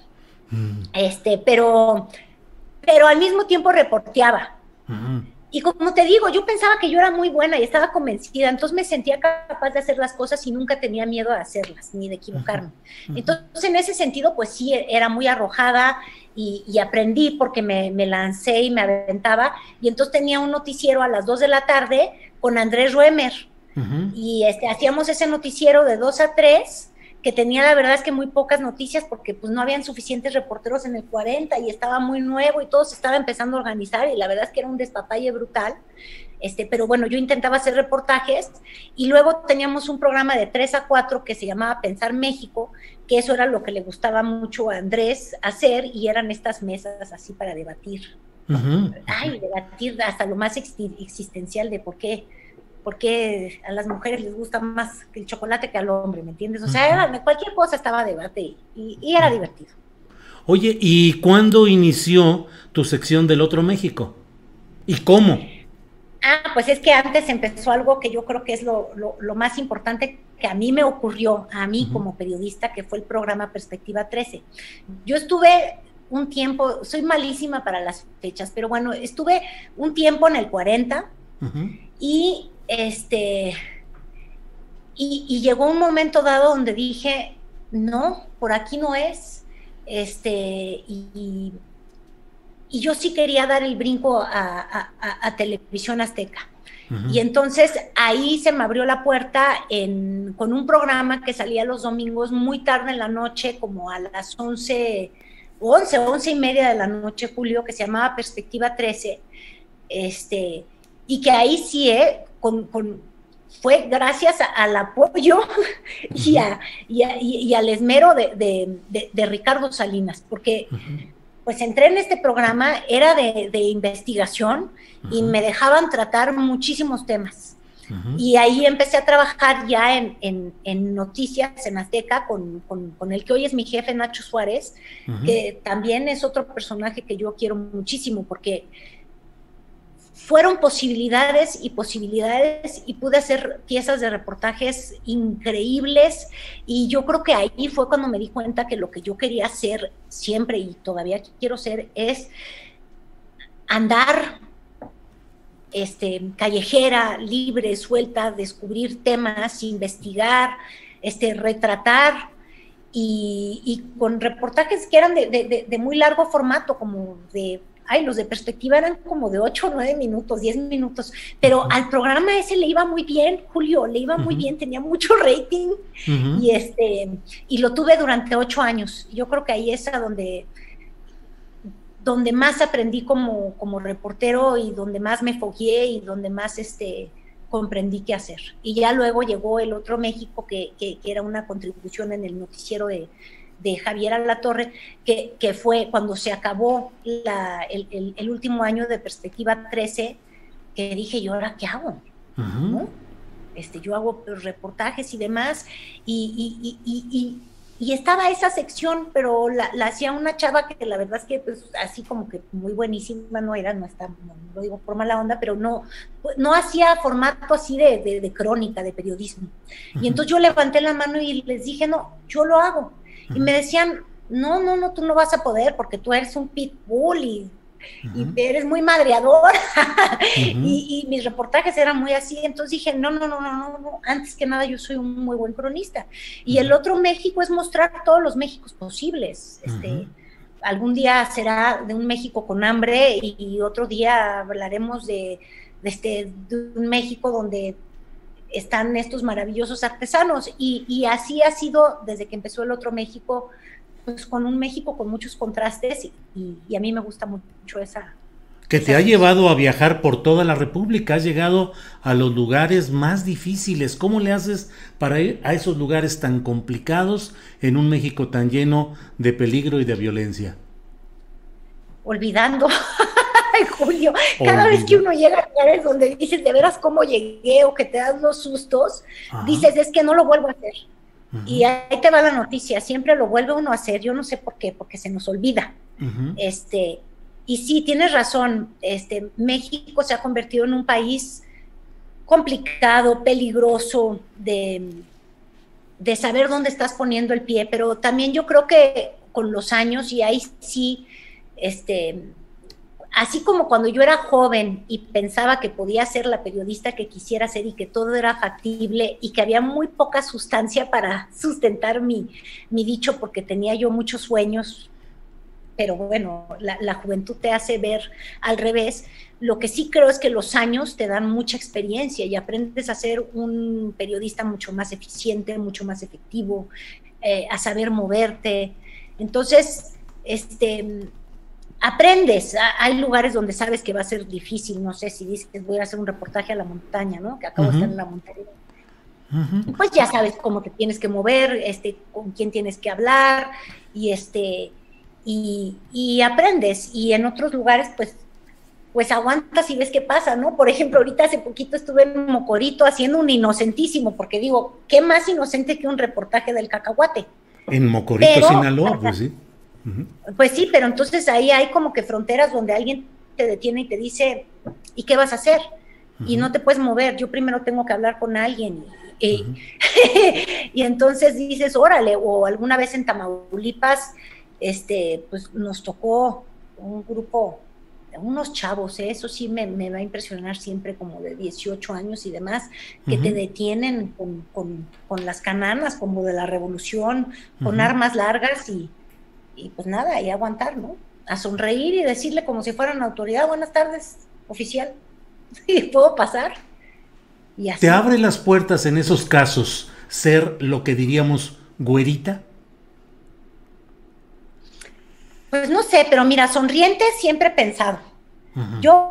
Pero al mismo tiempo reporteaba. Y como te digo, yo pensaba que yo era muy buena y estaba convencida, entonces me sentía capaz de hacer las cosas y nunca tenía miedo de hacerlas, ni de equivocarme. Entonces, en ese sentido, pues sí, era muy arrojada y aprendí porque me lancé y me aventaba. Y entonces tenía un noticiero a las 2 de la tarde con Andrés Ruemer. Y hacíamos ese noticiero de 2 a 3, que tenía la verdad es que muy pocas noticias porque pues no habían suficientes reporteros en el 40 y estaba muy nuevo y todo se estaba empezando a organizar y la verdad es que era un despapalle brutal. Pero bueno, yo intentaba hacer reportajes y luego teníamos un programa de 3 a 4 que se llamaba Pensar México, que eso era lo que le gustaba mucho a Andrés hacer y eran estas mesas así para debatir. Debatir hasta lo más existencial de por qué a las mujeres les gusta más el chocolate que al hombre, ¿me entiendes? O sea, cualquier cosa estaba a debate y era divertido. Oye, ¿y cuándo inició tu sección del Otro México? ¿Y cómo? Pues es que antes empezó algo que yo creo que es lo más importante que a mí me ocurrió, a mí como periodista, que fue el programa Perspectiva 13. Yo estuve un tiempo, soy malísima para las fechas, pero bueno, estuve un tiempo en el 40 y y llegó un momento dado donde dije, no, por aquí no es, y yo sí quería dar el brinco a Televisión Azteca. Y entonces ahí se me abrió la puerta con un programa que salía los domingos muy tarde en la noche, como a las 11 y media de la noche, Julio, que se llamaba Perspectiva 13, y que ahí sí, fue gracias al apoyo y al esmero de Ricardo Salinas, porque pues entré en este programa, era de investigación y me dejaban tratar muchísimos temas. Y ahí empecé a trabajar ya en noticias, en Azteca, con el que hoy es mi jefe, Nacho Suárez, que también es otro personaje que yo quiero muchísimo, porque fueron posibilidades y pude hacer piezas de reportajes increíbles y yo creo que ahí fue cuando me di cuenta que lo que yo quería hacer siempre y todavía quiero ser es andar callejera, libre, suelta, descubrir temas, investigar, retratar y con reportajes que eran de muy largo formato, como los de Perspectiva eran como de 8, 9 minutos, 10 minutos, pero al programa ese le iba muy bien, Julio, le iba muy bien, tenía mucho rating, y lo tuve durante 8 años. Yo creo que ahí es a donde más aprendí como reportero y donde más me fogueé y donde más comprendí qué hacer. Y ya luego llegó el Otro México, que era una contribución en el noticiero de Javier Alatorre, que fue cuando se acabó el último año de Perspectiva 13, que dije, ¿yo ahora qué hago? ¿No? Yo hago reportajes y demás, y estaba esa sección, pero la hacía una chava que la verdad es que pues, así como que muy buenísima no lo digo por mala onda, pero no hacía formato así de crónica, de periodismo. Y entonces yo levanté la mano y les dije, no, yo lo hago. Y me decían, no, tú no vas a poder porque tú eres un pitbull y eres muy madreador. y mis reportajes eran muy así. Entonces dije, no, antes que nada yo soy un muy buen cronista. Y el Otro México es mostrar todos los Méxicos posibles. Algún día será de un México con hambre y otro día hablaremos de un México donde están estos maravillosos artesanos y así ha sido desde que empezó el Otro México, pues con un México con muchos contrastes y a mí me gusta mucho esa. Que te ha llevado a viajar por toda la República, has llegado a los lugares más difíciles. ¿Cómo le haces para ir a esos lugares tan complicados en un México tan lleno de peligro y de violencia? Olvidando. Julio, cada vez que uno llega a lugares donde dices de veras cómo llegué o que te das los sustos, dices es que no lo vuelvo a hacer. Y ahí te va la noticia, siempre lo vuelve uno a hacer, yo no sé por qué, porque se nos olvida. Y sí, tienes razón, México se ha convertido en un país complicado, peligroso, de saber dónde estás poniendo el pie, pero también yo creo que con los años, y ahí sí, así como cuando yo era joven y pensaba que podía ser la periodista que quisiera ser y que todo era factible y que había muy poca sustancia para sustentar mi dicho porque tenía yo muchos sueños, pero bueno, la juventud te hace ver al revés. Lo que sí creo es que los años te dan mucha experiencia y aprendes a ser un periodista mucho más eficiente, mucho más efectivo, a saber moverte. Entonces, aprendes. Hay lugares donde sabes que va a ser difícil, no sé, si dices voy a hacer un reportaje a la montaña, ¿no? Que acabo de estar en la montaña. Pues ya sabes cómo te tienes que mover, con quién tienes que hablar, y aprendes. Y en otros lugares, pues aguantas y ves qué pasa, ¿no? Por ejemplo, ahorita hace poquito estuve en Mocorito haciendo un inocentísimo, porque digo, ¿qué más inocente que un reportaje del cacahuate? En Mocorito, Sinaloa, pues sí. Pues sí, pero entonces ahí hay como que fronteras donde alguien te detiene y te dice, ¿y qué vas a hacer? Y no te puedes mover, yo primero tengo que hablar con alguien. Y entonces dices, órale. O alguna vez en Tamaulipas, pues nos tocó un grupo, unos chavos, eso sí me va a impresionar siempre, como de 18 años y demás, que te detienen con las cananas, como de la revolución, con armas largas y pues nada, y aguantar, ¿no? A sonreír y decirle como si fueran autoridad, buenas tardes, oficial, y puedo pasar. Y así. ¿Te abre las puertas en esos casos ser lo que diríamos güerita? Pues no sé, pero mira, sonriente siempre he pensado. Yo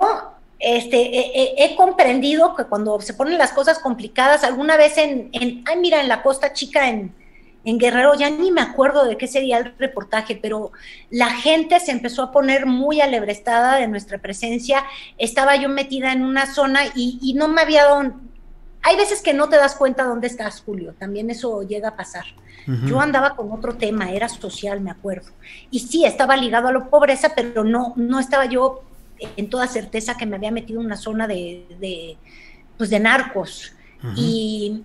he comprendido que cuando se ponen las cosas complicadas, alguna vez en la Costa Chica en Guerrero, ya ni me acuerdo de qué sería el reportaje, pero la gente se empezó a poner muy alebrestada de nuestra presencia. Estaba yo metida en una zona y no me había dado... Hay veces que no te das cuenta dónde estás, Julio, también eso llega a pasar. Yo andaba con otro tema, era social, me acuerdo. Y sí, estaba ligado a la pobreza, pero no estaba yo en toda certeza que me había metido en una zona de narcos. Y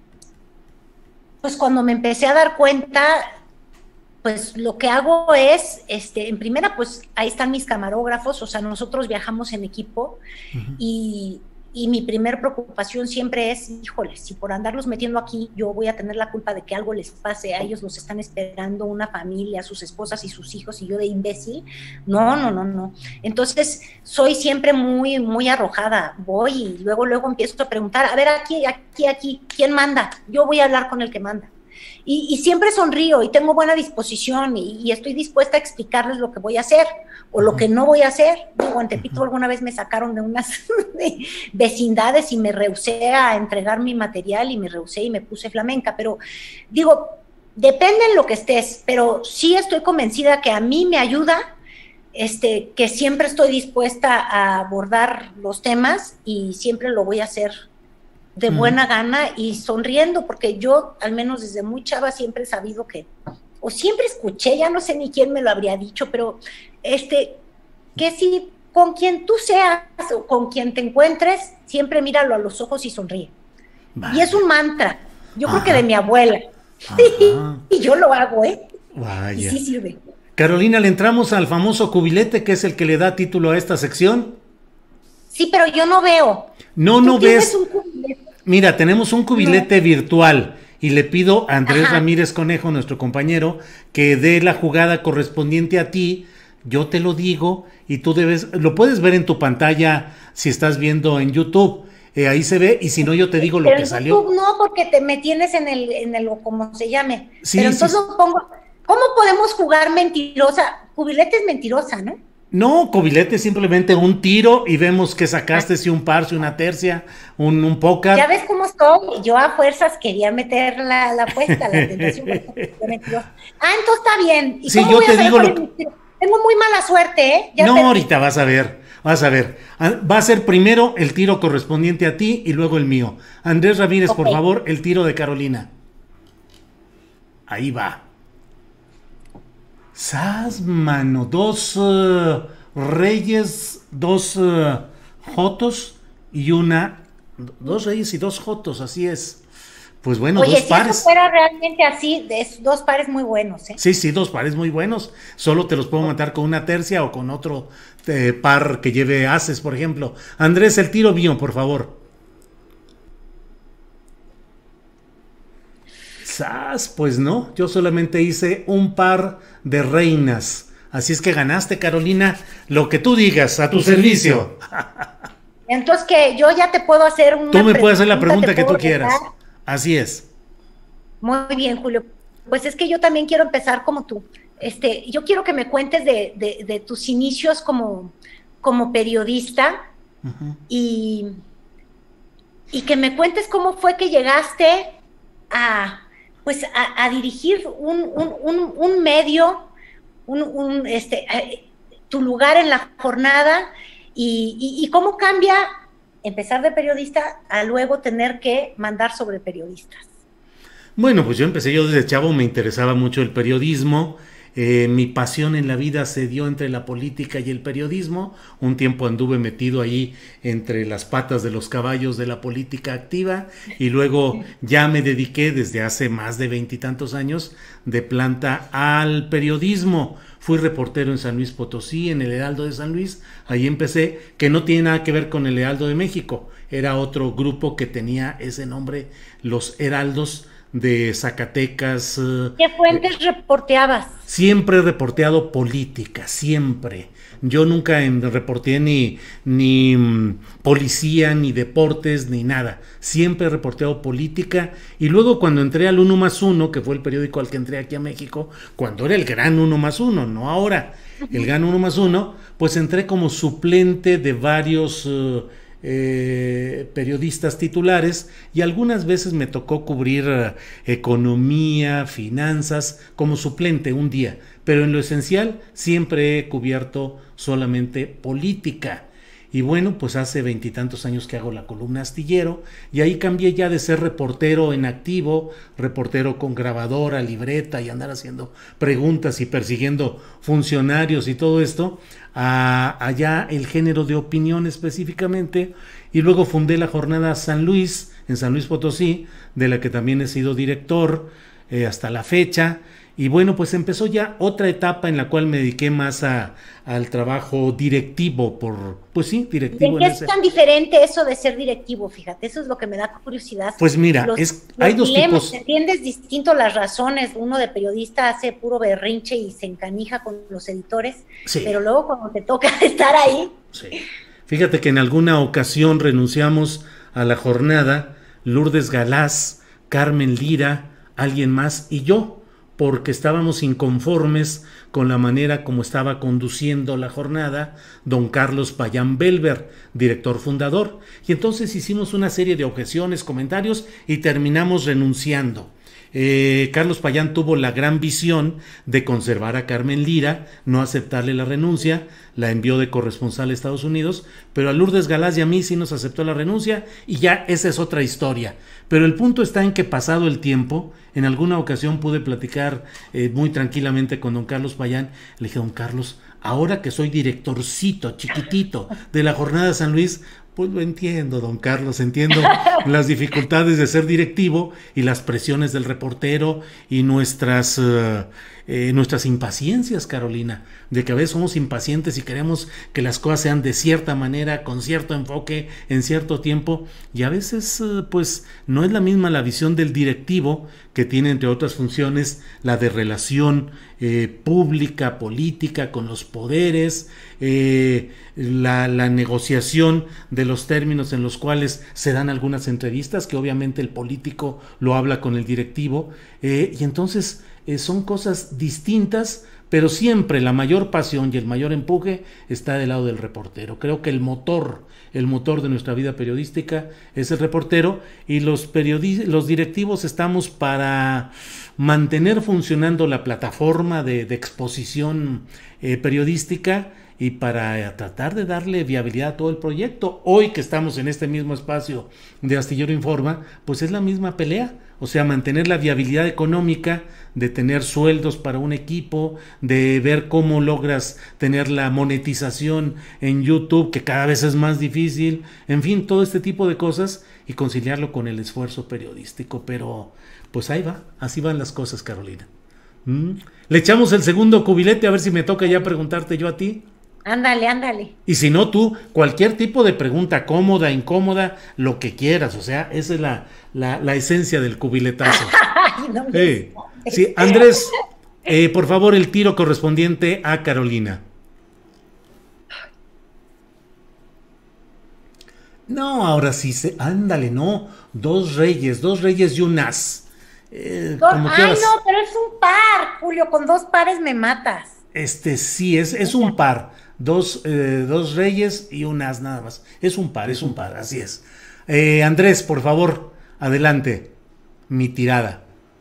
pues cuando me empecé a dar cuenta, pues lo que hago es, en primera, pues ahí están mis camarógrafos, o sea, nosotros viajamos en equipo, y mi primer preocupación siempre es, híjole, si por andarlos metiendo aquí yo voy a tener la culpa de que algo les pase, a ellos los están esperando una familia, sus esposas y sus hijos, y yo de imbécil, no. Entonces soy siempre muy, muy arrojada, voy y luego empiezo a preguntar, a ver, aquí, ¿quién manda? Yo voy a hablar con el que manda. Y siempre sonrío y tengo buena disposición y estoy dispuesta a explicarles lo que voy a hacer o lo que no voy a hacer. Digo, en Tepito alguna vez me sacaron de unas vecindades y me rehusé a entregar mi material y me rehusé y me puse flamenca, pero digo, depende en lo que estés, pero sí estoy convencida que a mí me ayuda, que siempre estoy dispuesta a abordar los temas y siempre lo voy a hacer de buena gana y sonriendo, porque yo, al menos desde muy chava, siempre he sabido o siempre escuché, ya no sé ni quién me lo habría dicho, pero que si con quien tú seas o con quien te encuentres, siempre míralo a los ojos y sonríe. Vaya. Y es un mantra, yo creo que de mi abuela. Y yo lo hago, Vaya. Y sí sirve. Carolina, ¿le entramos al famoso cubilete, que es el que le da título a esta sección? Sí, pero yo no veo. No ves. Mira, tenemos un cubilete virtual y le pido a Andrés Ramírez Conejo, nuestro compañero, que dé la jugada correspondiente a ti. Yo te lo digo y tú lo puedes ver en tu pantalla si estás viendo en YouTube. Ahí se ve, y si no, yo te digo lo que salió. YouTube no, porque me tienes en el como se llame. Sí, pero entonces pongo, ¿cómo podemos jugar mentirosa? Cubilete es mentirosa, ¿no? No, cubilete es simplemente un tiro y vemos que sacaste si un par, si una tercia, un póker. Ya ves cómo estoy, yo a fuerzas quería meter la apuesta, la tentación. Entonces está bien. ¿Y sí, yo te digo tengo muy mala suerte, Ya ahorita vas a ver. Va a ser primero el tiro correspondiente a ti y luego el mío. Andrés Ramírez, por favor, el tiro de Carolina. Ahí va. ¡Sas, mano! Dos reyes, dos jotos y dos reyes y dos jotos, así es. Pues bueno, oye, dos pares. Si eso fuera realmente así, dos pares muy buenos, ¿eh? Sí, dos pares muy buenos. Solo te los puedo matar con una tercia o con otro par que lleve ases, por ejemplo. Andrés, el tiro mío, por favor. Pues no, yo solamente hice un par de reinas. Así es que ganaste, Carolina. Lo que tú digas, a tu servicio. Entonces, que yo ya te puedo hacer una pregunta. Tú me puedes hacer la pregunta que tú quieras. Así es. Muy bien, Julio. pues es que yo también quiero empezar como tú. Yo quiero que me cuentes de tus inicios como periodista y que me cuentes cómo fue que llegaste a dirigir un medio, tu lugar en la jornada y cómo cambia empezar de periodista a luego tener que mandar sobre periodistas. Bueno, pues yo desde chavo, me interesaba mucho el periodismo. Mi pasión en la vida se dio entre la política y el periodismo. Un tiempo anduve metido ahí entre las patas de los caballos de la política activa y luego ya me dediqué desde hace más de 20 y tantos años de planta al periodismo. Fui reportero en San Luis Potosí, en el Heraldo de San Luis. Ahí empecé, que no tiene nada que ver con el Heraldo de México. Era otro grupo que tenía ese nombre, los Heraldos de Zacatecas. ¿Qué fuentes reporteabas? Siempre he reporteado política, siempre. Yo nunca reporteé ni policía, ni deportes, ni nada. Siempre he reporteado política. Y luego cuando entré al 1+1, que fue el periódico al que entré aquí a México, cuando era el gran 1+1, no ahora, el gran 1+1, pues entré como suplente de varios periodistas titulares y algunas veces me tocó cubrir economía, finanzas como suplente un día, pero en lo esencial siempre he cubierto solamente política. Y bueno, pues hace 20 y tantos años que hago la columna Astillero y ahí cambié ya de ser reportero en activo, reportero con grabadora, libreta y andar haciendo preguntas y persiguiendo funcionarios y todo esto, a allá el género de opinión específicamente. Y luego fundé la Jornada San Luis, en San Luis Potosí, de la que también he sido director hasta la fecha. Y bueno, pues empezó ya otra etapa en la cual me dediqué más al trabajo directivo, pues sí, directivo. ¿En qué es tan diferente eso de ser directivo? Fíjate, eso es lo que me da curiosidad. Pues mira, hay dos tipos. ¿Entiendes distinto las razones? Uno de periodista hace puro berrinche y se encanija con los editores, sí, pero luego cuando te toca estar ahí. Sí. Fíjate que en alguna ocasión renunciamos a la jornada, Lourdes Galaz, Carmen Lira, alguien más y yo, porque estábamos inconformes con la manera como estaba conduciendo la jornada don Carlos Payán Belver, director fundador. Y entonces hicimos una serie de objeciones, comentarios y terminamos renunciando. Carlos Payán tuvo la gran visión de conservar a Carmen Lira, no aceptarle la renuncia, la envió de corresponsal a Estados Unidos, pero a Lourdes Galaz y a mí sí nos aceptó la renuncia y ya esa es otra historia. Pero el punto está en que pasado el tiempo, en alguna ocasión pude platicar muy tranquilamente con don Carlos Payán. Le dije, don Carlos, ahora que soy directorcito, chiquitito de la Jornada San Luis, pues lo entiendo, don Carlos, entiendo las dificultades de ser directivo y las presiones del reportero y nuestras impaciencias, Carolina, de que a veces somos impacientes y queremos que las cosas sean de cierta manera, con cierto enfoque, en cierto tiempo, y a veces pues no es la misma la visión del directivo, que tiene entre otras funciones la de relación pública, política, con los poderes, la negociación de los términos en los cuales se dan algunas entrevistas, que obviamente el político lo habla con el directivo, y entonces son cosas distintas, pero siempre la mayor pasión y el mayor empuje está del lado del reportero. Creo que el motor de nuestra vida periodística es el reportero, y los directivos estamos para mantener funcionando la plataforma de exposición periodística y para tratar de darle viabilidad a todo el proyecto. Hoy que estamos en este mismo espacio de Astillero Informa, pues es la misma pelea, o sea, mantener la viabilidad económica, de tener sueldos para un equipo, de ver cómo logras tener la monetización en YouTube, que cada vez es más difícil, en fin, todo este tipo de cosas, y conciliarlo con el esfuerzo periodístico. Pero pues ahí va, así van las cosas, Carolina. Le echamos el segundo cubilete, a ver si me toca ya preguntarte yo a ti. Ándale, ándale. Y si no, tú, cualquier tipo de pregunta, cómoda, incómoda, lo que quieras, o sea, esa es la esencia del cubiletazo. Ay, no me sí, Andrés, por favor, el tiro correspondiente a Carolina. No, ahora sí, ándale, no, dos reyes y un as. como Ay, quieras. no, pero es un par, Julio, con 2 pares me matas. Sí, es un par. Dos reyes y un as nada más. Es un par, así es. Andrés, por favor, adelante. Mi tirada.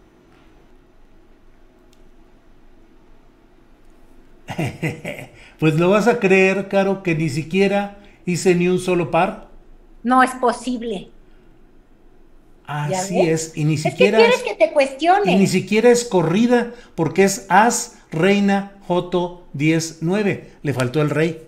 Pues lo vas a creer, Caro, que ni siquiera hice ni un solo par. No es posible. ¿Ya Así ves? es, y ni Es que siquiera quieres es, que te y ni cuestione. siquiera es corrida, porque es as, reina, joto, 10 9. Le faltó el rey.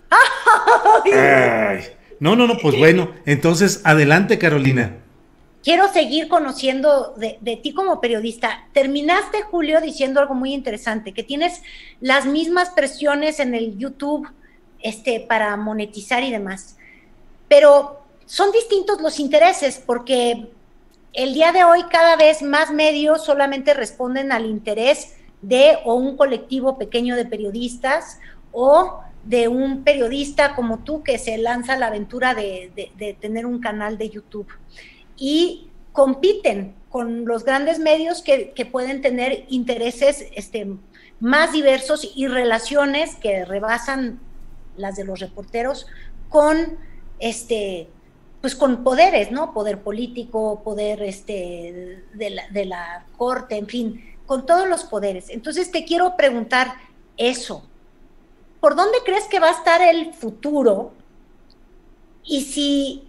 Ay. No, no, no, pues bueno, entonces adelante, Carolina. Quiero seguir conociendo de ti como periodista. Terminaste, Julio, diciendo algo muy interesante, que tienes las mismas presiones en el YouTube para monetizar y demás. Pero son distintos los intereses, porque el día de hoy cada vez más medios solamente responden al interés de o un colectivo pequeño de periodistas o de un periodista como tú que se lanza a la aventura de tener un canal de YouTube. Y compiten con los grandes medios que pueden tener intereses más diversos y relaciones que rebasan las de los reporteros con pues con poderes, ¿no? Poder político, poder de la corte, en fin, con todos los poderes. Entonces te quiero preguntar eso. ¿Por dónde crees que va a estar el futuro? Y si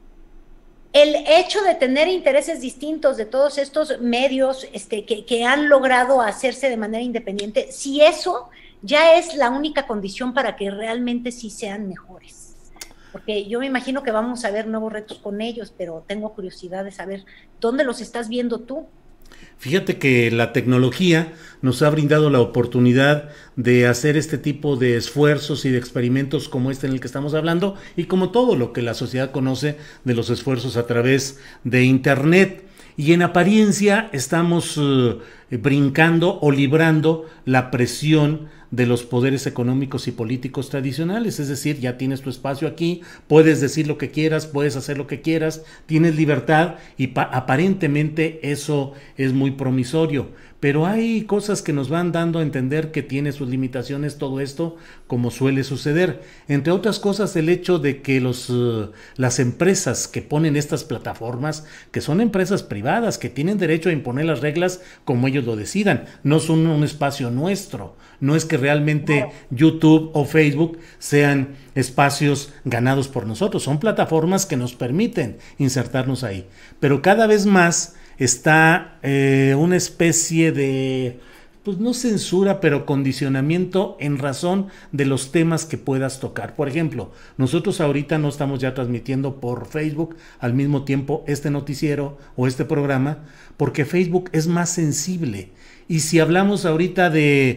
el hecho de tener intereses distintos de todos estos medios que han logrado hacerse de manera independiente, si eso ya es la única condición para que realmente sí sean mejores. Porque yo me imagino que vamos a ver nuevos retos con ellos, pero tengo curiosidad de saber dónde los estás viendo tú. Fíjate que la tecnología nos ha brindado la oportunidad de hacer este tipo de esfuerzos y de experimentos como este en el que estamos hablando y como todo lo que la sociedad conoce de los esfuerzos a través de Internet. Y en apariencia estamos brincando o librando la presión de los poderes económicos y políticos tradicionales, es decir, ya tienes tu espacio aquí, puedes decir lo que quieras, puedes hacer lo que quieras, tienes libertad y aparentemente eso es muy promisorio, pero hay cosas que nos van dando a entender que tiene sus limitaciones todo esto, como suele suceder, entre otras cosas el hecho de que las empresas que ponen estas plataformas, que son empresas privadas, que tienen derecho a imponer las reglas como ellos lo decidan, no son un espacio nuestro, no es que realmente YouTube o Facebook sean espacios ganados por nosotros, son plataformas que nos permiten insertarnos ahí, pero cada vez más está una especie de, pues no censura, pero condicionamiento en razón de los temas que puedas tocar. Por ejemplo, nosotros ahorita no estamos ya transmitiendo por Facebook al mismo tiempo este noticiero o este programa, porque Facebook es más sensible. Y si hablamos ahorita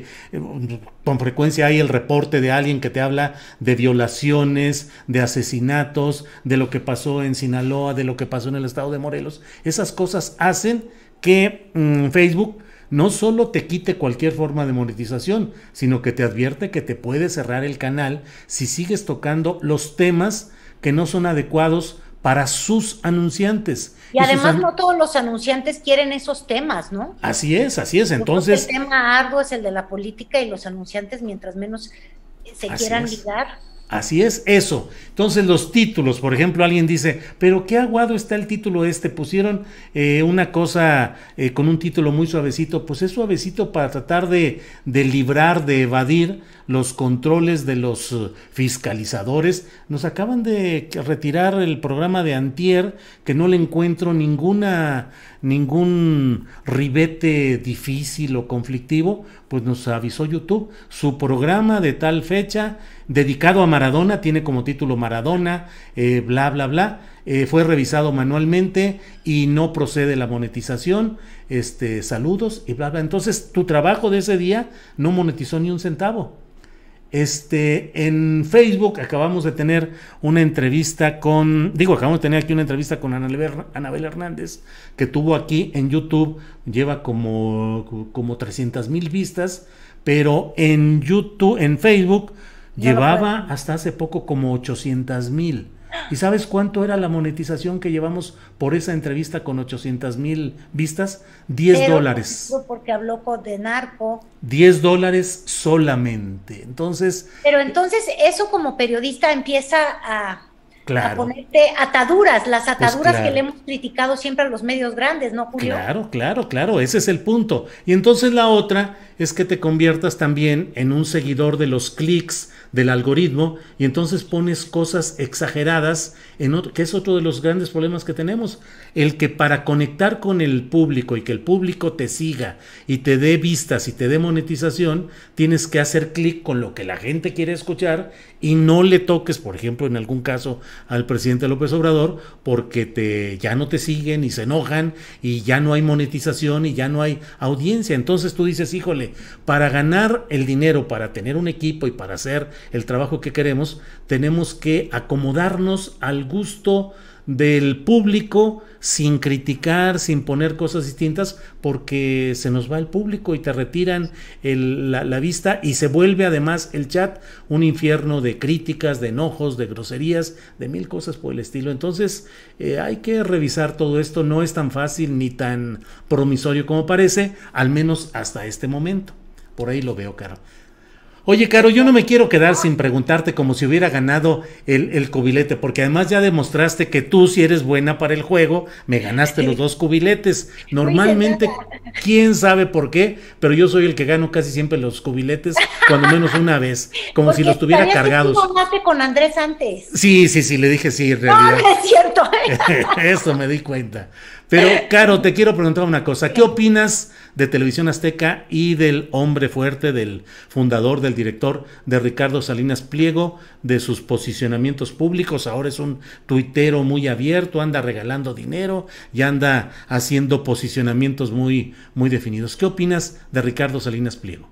con frecuencia hay el reporte de alguien que te habla de violaciones, de asesinatos, de lo que pasó en Sinaloa, de lo que pasó en el estado de Morelos, esas cosas hacen que Facebook no solo te quite cualquier forma de monetización, sino que te advierte que te puede cerrar el canal si sigues tocando los temas que no son adecuados para sus anunciantes. Y además no todos los anunciantes quieren esos temas, ¿no? Así es, entonces... El tema arduo es el de la política y los anunciantes mientras menos se quieran ligar. Así es, eso. Entonces los títulos, por ejemplo, alguien dice, pero qué aguado está el título pusieron una cosa con un título muy suavecito, pues es suavecito para tratar de librar, de evadir los controles de los fiscalizadores. Nos acaban de retirar el programa de antier, que no le encuentro ningún ribete difícil o conflictivo, pues nos avisó YouTube, su programa de tal fecha, dedicado a Maradona, tiene como título Maradona, bla, bla, bla, fue revisado manualmente y no procede la monetización, saludos y bla, bla. Entonces, tu trabajo de ese día no monetizó ni un centavo. En Facebook acabamos de tener una entrevista acabamos de tener aquí una entrevista con Anabel Hernández, que tuvo aquí en YouTube, lleva como 300,000 vistas, pero en YouTube, en Facebook, llevaba hasta hace poco como 800,000. ¿Y sabes cuánto era la monetización que llevamos por esa entrevista con 800,000 vistas? $10. Porque habló de narco. $10 solamente. Entonces, pero entonces eso como periodista empieza a ponerte ataduras, las ataduras que le hemos criticado siempre a los medios grandes, ¿no, Julio? Claro, ese es el punto. Y entonces la otra es que te conviertas también en un seguidor de los clics del algoritmo y entonces pones cosas exageradas, que es otro de los grandes problemas que tenemos, el que para conectar con el público y que el público te siga y te dé vistas y te dé monetización, tienes que hacer clic con lo que la gente quiere escuchar y no le toques, por ejemplo, en algún caso al presidente López Obrador, porque ya no te siguen y se enojan y ya no hay monetización y ya no hay audiencia. Entonces tú dices, híjole, para ganar el dinero, para tener un equipo y para hacer el trabajo que queremos, tenemos que acomodarnos al gusto del público sin criticar, sin poner cosas distintas, porque se nos va el público y te retiran la vista y se vuelve además el chat un infierno de críticas, de enojos, de groserías, de mil cosas por el estilo. Entonces hay que revisar todo esto, no es tan fácil ni tan promisorio como parece, al menos hasta este momento. Por ahí lo veo, Caro. Oye, Caro, yo no me quiero quedar sin preguntarte como si hubiera ganado el cubilete, porque además ya demostraste que tú, si eres buena para el juego, me ganaste los 2 cubiletes. Normalmente, quién sabe por qué, pero yo soy el que gano casi siempre los cubiletes, cuando menos una vez, como porque si los tuviera cargados. ¿Tú ganaste con Andrés antes? Sí, le dije sí, en realidad. No, es cierto. Eso me di cuenta. Pero, Caro, te quiero preguntar una cosa. ¿Qué opinas de Televisión Azteca y del hombre fuerte, del fundador, del director, de Ricardo Salinas Pliego, de sus posicionamientos públicos? Ahora es un tuitero muy abierto, anda regalando dinero y anda haciendo posicionamientos muy, muy definidos. ¿Qué opinas de Ricardo Salinas Pliego?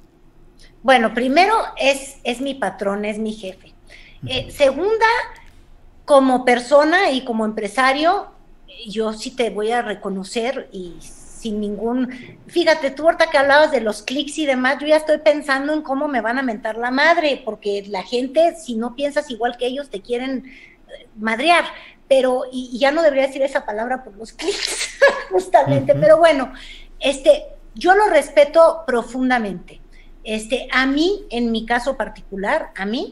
Bueno, primero es mi patrón, es mi jefe. Segunda, como persona y como empresario, yo sí te voy a reconocer y sin ningún... Fíjate, tú ahorita que hablabas de los clics y demás, yo ya estoy pensando en cómo me van a mentar la madre, porque la gente, si no piensas igual que ellos, te quieren madrear, pero, y ya no debería decir esa palabra por los clics, justamente, pero bueno, yo lo respeto profundamente. A mí, en mi caso particular,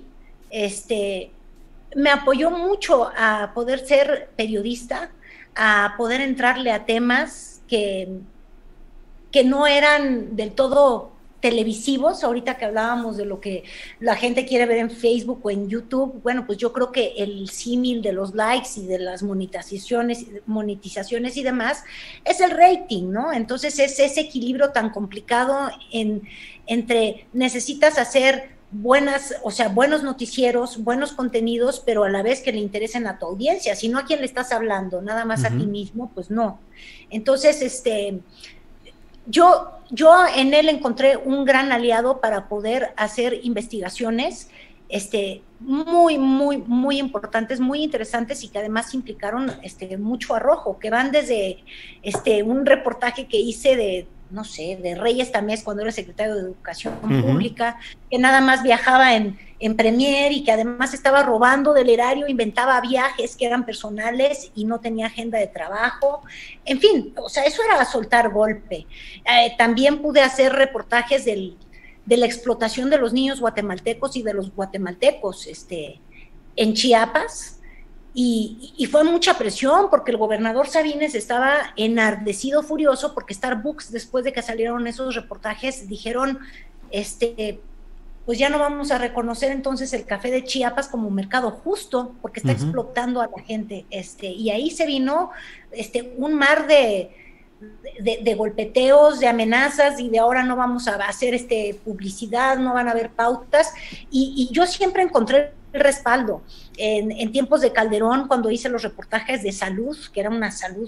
me apoyó mucho a poder ser periodista, a poder entrarle a temas que no eran del todo televisivos. Ahorita que hablábamos de lo que la gente quiere ver en Facebook o en YouTube, bueno, pues yo creo que el símil de los likes y de las monetizaciones y demás es el rating, ¿no? Entonces es ese equilibrio tan complicado entre necesitas hacer buenos noticieros, buenos contenidos, pero a la vez que le interesen a tu audiencia, si no, ¿a quién le estás hablando? Nada más a ti mismo, pues no. Entonces, yo en él encontré un gran aliado para poder hacer investigaciones muy, muy, muy importantes, muy interesantes y que además implicaron mucho arrojo, que van desde un reportaje que hice de Reyes Tamés cuando era secretario de Educación Pública, que nada más viajaba en Premier y que además estaba robando del erario, inventaba viajes que eran personales y no tenía agenda de trabajo. En fin, eso era soltar golpe. También pude hacer reportajes de la explotación de los niños guatemaltecos y de los guatemaltecos en Chiapas. Y fue mucha presión porque el gobernador Sabines estaba enardecido, furioso, porque Starbucks, después de que salieron esos reportajes, dijeron, pues ya no vamos a reconocer entonces el café de Chiapas como mercado justo, porque está explotando a la gente. Y ahí se vino un mar de golpeteos, de amenazas, y de ahora no vamos a hacer publicidad, no van a haber pautas, y yo siempre encontré el respaldo. En tiempos de Calderón, cuando hice los reportajes de salud, que era una salud,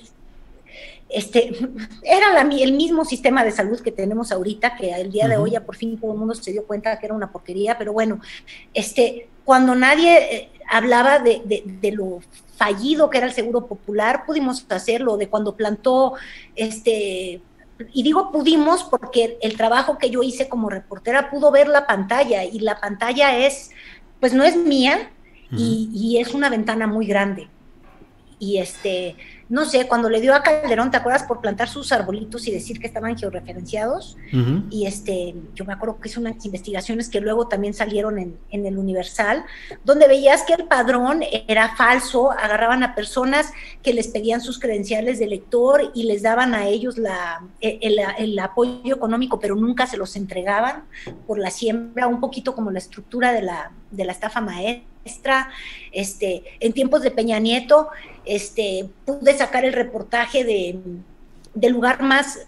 era el mismo sistema de salud que tenemos ahorita, que el día de hoy ya por fin todo el mundo se dio cuenta que era una porquería, pero bueno, cuando nadie hablaba de lo fallido que era el Seguro Popular, pudimos hacerlo, de cuando plantó, y digo pudimos porque el trabajo que yo hice como reportera pudo ver la pantalla, y la pantalla pues no es mía, Ujú. y es una ventana muy grande. Y no sé, cuando le dio a Calderón, ¿te acuerdas? Por plantar sus arbolitos y decir que estaban georreferenciados. Ujú. Y yo me acuerdo que hizo unas investigaciones que luego también salieron en el Universal, donde veías que el padrón era falso, agarraban a personas que les pedían sus credenciales de elector y les daban a ellos el apoyo económico, pero nunca se los entregaban por la siembra, un poquito como la estructura de la estafa maestra. En tiempos de Peña Nieto, pude sacar el reportaje del lugar más,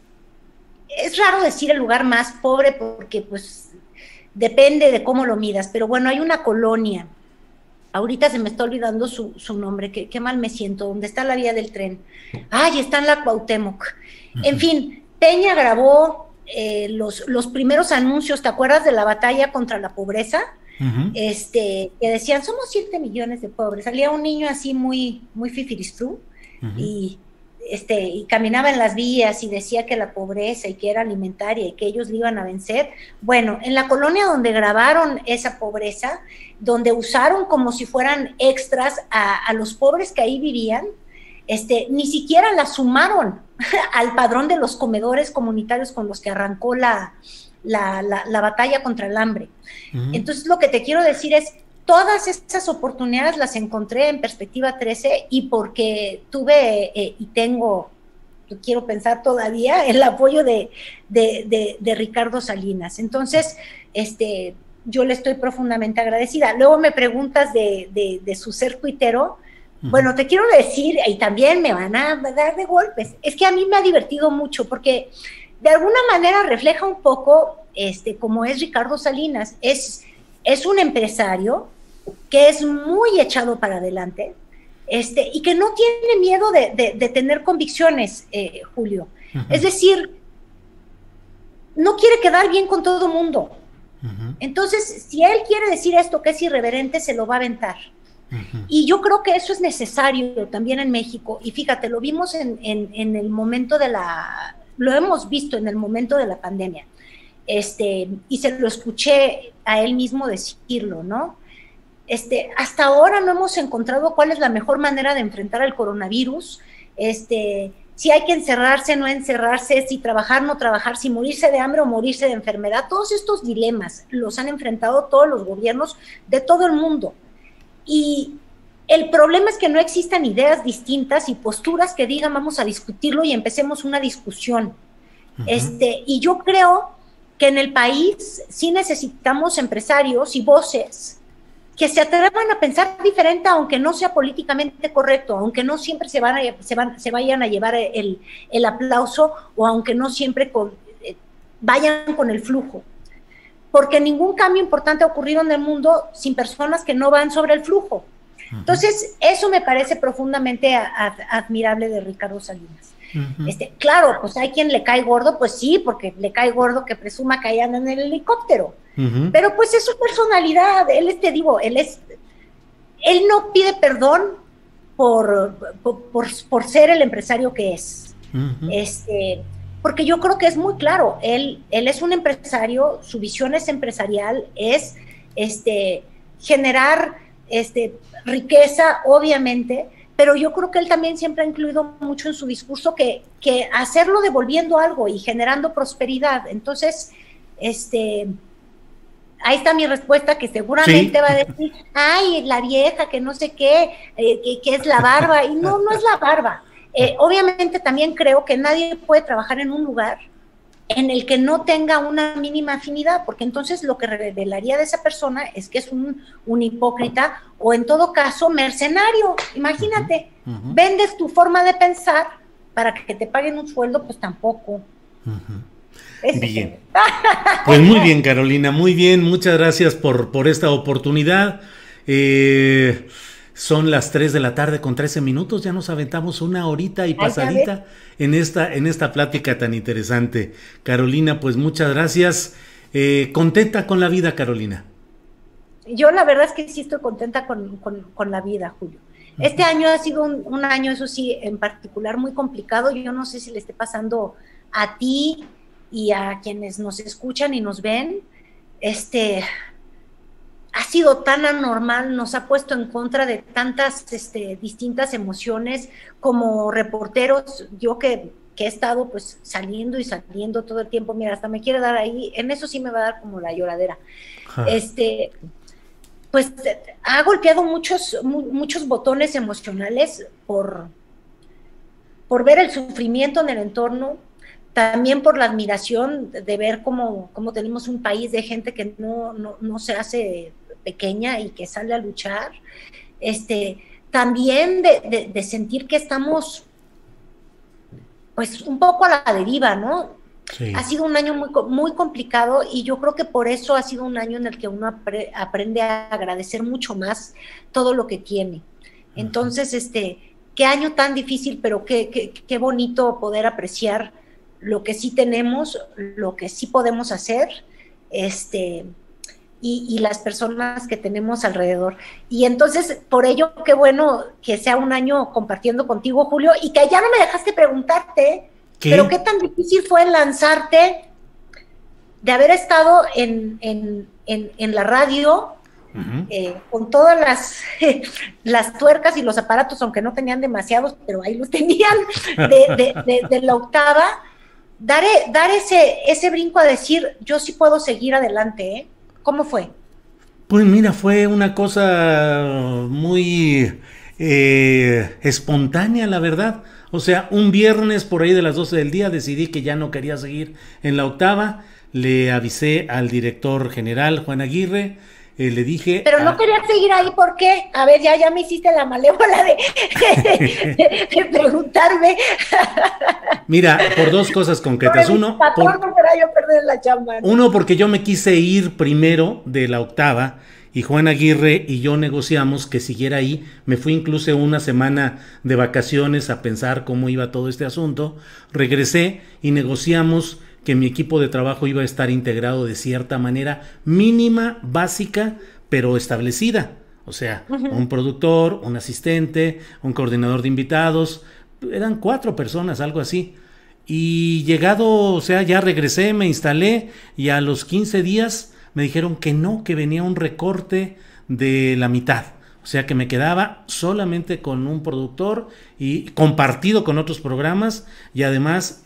es raro decir el lugar más pobre porque pues depende de cómo lo midas, pero bueno, hay una colonia, ahorita se me está olvidando su nombre, qué mal me siento, donde está la vía del tren, ay, está en la Cuauhtémoc, en fin, Peña grabó los primeros anuncios, ¿te acuerdas de la batalla contra la pobreza? Ujú. Que decían, somos 7 millones de pobres. Salía un niño así muy fifiristú Ujú. y caminaba en las vías y decía que la pobreza y que era alimentaria y que ellos le iban a vencer. Bueno, en la colonia donde grabaron esa pobreza, donde usaron como si fueran extras a los pobres que ahí vivían, ni siquiera la sumaron al padrón de los comedores comunitarios con los que arrancó la batalla contra el hambre. Ujú. Entonces, lo que te quiero decir es, todas esas oportunidades las encontré en Perspectiva 13 y porque tuve y tengo, quiero pensar todavía, el apoyo de Ricardo Salinas. Entonces, yo le estoy profundamente agradecida. Luego me preguntas de su ser tuitero. Ujú. Bueno, te quiero decir, y también me van a dar de golpes, es que a mí me ha divertido mucho porque de alguna manera refleja un poco como es Ricardo Salinas. Es un empresario que es muy echado para adelante y que no tiene miedo de tener convicciones, Julio. Ujú. Es decir, no quiere quedar bien con todo el mundo. Ujú. Entonces, si él quiere decir esto que es irreverente, se lo va a aventar. Ujú. Y yo creo que eso es necesario también en México. Y fíjate, lo vimos en el momento lo hemos visto en el momento de la pandemia. Y se lo escuché a él mismo decirlo, ¿no? Hasta ahora no hemos encontrado cuál es la mejor manera de enfrentar el coronavirus, si hay que encerrarse, no encerrarse, si trabajar, no trabajar, si morirse de hambre o morirse de enfermedad. Todos estos dilemas los han enfrentado todos los gobiernos de todo el mundo. Y el problema es que no existan ideas distintas y posturas que digan vamos a discutirlo y empecemos una discusión. Ujú. Y yo creo que en el país sí necesitamos empresarios y voces que se atrevan a pensar diferente, aunque no sea políticamente correcto, aunque no siempre se vayan a llevar el aplauso o aunque no siempre vayan con el flujo. Porque ningún cambio importante ha ocurrido en el mundo sin personas que no van sobre el flujo. Entonces, eso me parece profundamente admirable de Ricardo Salinas. Ujú. Claro, pues hay quien le cae gordo, pues sí, porque le cae gordo que presuma que anda en el helicóptero. Ujú. Pero pues es su personalidad, él no pide perdón por ser el empresario que es. Ujú. Porque yo creo que es muy claro, él es un empresario, su visión es empresarial, es generar riqueza, obviamente, pero yo creo que él también siempre ha incluido mucho en su discurso que hacerlo devolviendo algo y generando prosperidad. Entonces, ahí está mi respuesta, que seguramente Sí. va a decir, ay, la vieja, que no sé qué, que es la barba, y no es la barba. Obviamente también creo que nadie puede trabajar en un lugar en el que no tenga una mínima afinidad, porque entonces lo que revelaría de esa persona es que es un hipócrita o en todo caso mercenario. Imagínate, Ujú. Ujú. vendes tu forma de pensar para que te paguen un sueldo, pues tampoco. Ujú. Eso Bien. creo. Pues muy bien, Carolina, muy bien. Muchas gracias por esta oportunidad. Son las 3 de la tarde con 13 minutos. Ya nos aventamos una horita y Ay, ya ves. pasadita en esta plática tan interesante. Carolina, pues muchas gracias. Contenta con la vida, Carolina. Yo la verdad es que sí estoy contenta con la vida, Julio. Este año ha sido un año, eso sí, en particular muy complicado. Yo no sé si le esté pasando a ti y a quienes nos escuchan y nos ven. ha sido tan anormal, nos ha puesto en contra de tantas distintas emociones como reporteros. Yo que he estado pues saliendo y saliendo todo el tiempo, mira, hasta me quiere dar ahí, en eso sí me va a dar como la lloradera. Pues ha golpeado muchos botones emocionales por ver el sufrimiento en el entorno, también por la admiración de ver cómo tenemos un país de gente que no se hace pequeña y que sale a luchar, también de sentir que estamos pues un poco a la deriva, ¿no? Sí. Ha sido un año muy complicado y yo creo que por eso ha sido un año en el que uno aprende a agradecer mucho más todo lo que tiene. Entonces, qué año tan difícil, pero qué bonito poder apreciar lo que sí tenemos, lo que sí podemos hacer, y las personas que tenemos alrededor. Y entonces, por ello, qué bueno que sea un año compartiendo contigo, Julio, y que ya no me dejaste preguntarte, ¿qué? Pero qué tan difícil fue lanzarte de haber estado en la radio, con todas las tuercas y los aparatos, aunque no tenían demasiados, pero ahí los tenían, de la octava, dar ese brinco a decir, yo sí puedo seguir adelante, ¿eh? ¿Cómo fue? Pues mira, fue una cosa muy espontánea, la verdad. O sea, un viernes por ahí de las 12 del día decidí que ya no quería seguir en la octava. Le avisé al director general, Juan Aguirre, le dije... Pero no quería seguir ahí, ¿por qué? A ver, ya me hiciste la malévola de preguntarme. Mira, por dos cosas concretas. Uno, porque yo me quise ir primero de la octava y Juan Aguirre y yo negociamos que siguiera ahí. Me fui incluso una semana de vacaciones a pensar cómo iba todo este asunto. Regresé y negociamos que mi equipo de trabajo iba a estar integrado de cierta manera mínima, básica, pero establecida. O sea, un productor, un asistente, un coordinador de invitados, eran 4 personas, algo así. Y llegado, o sea, ya regresé, me instalé y a los 15 días me dijeron que no, que venía un recorte de la mitad. O sea que me quedaba solamente con un productor y compartido con otros programas y además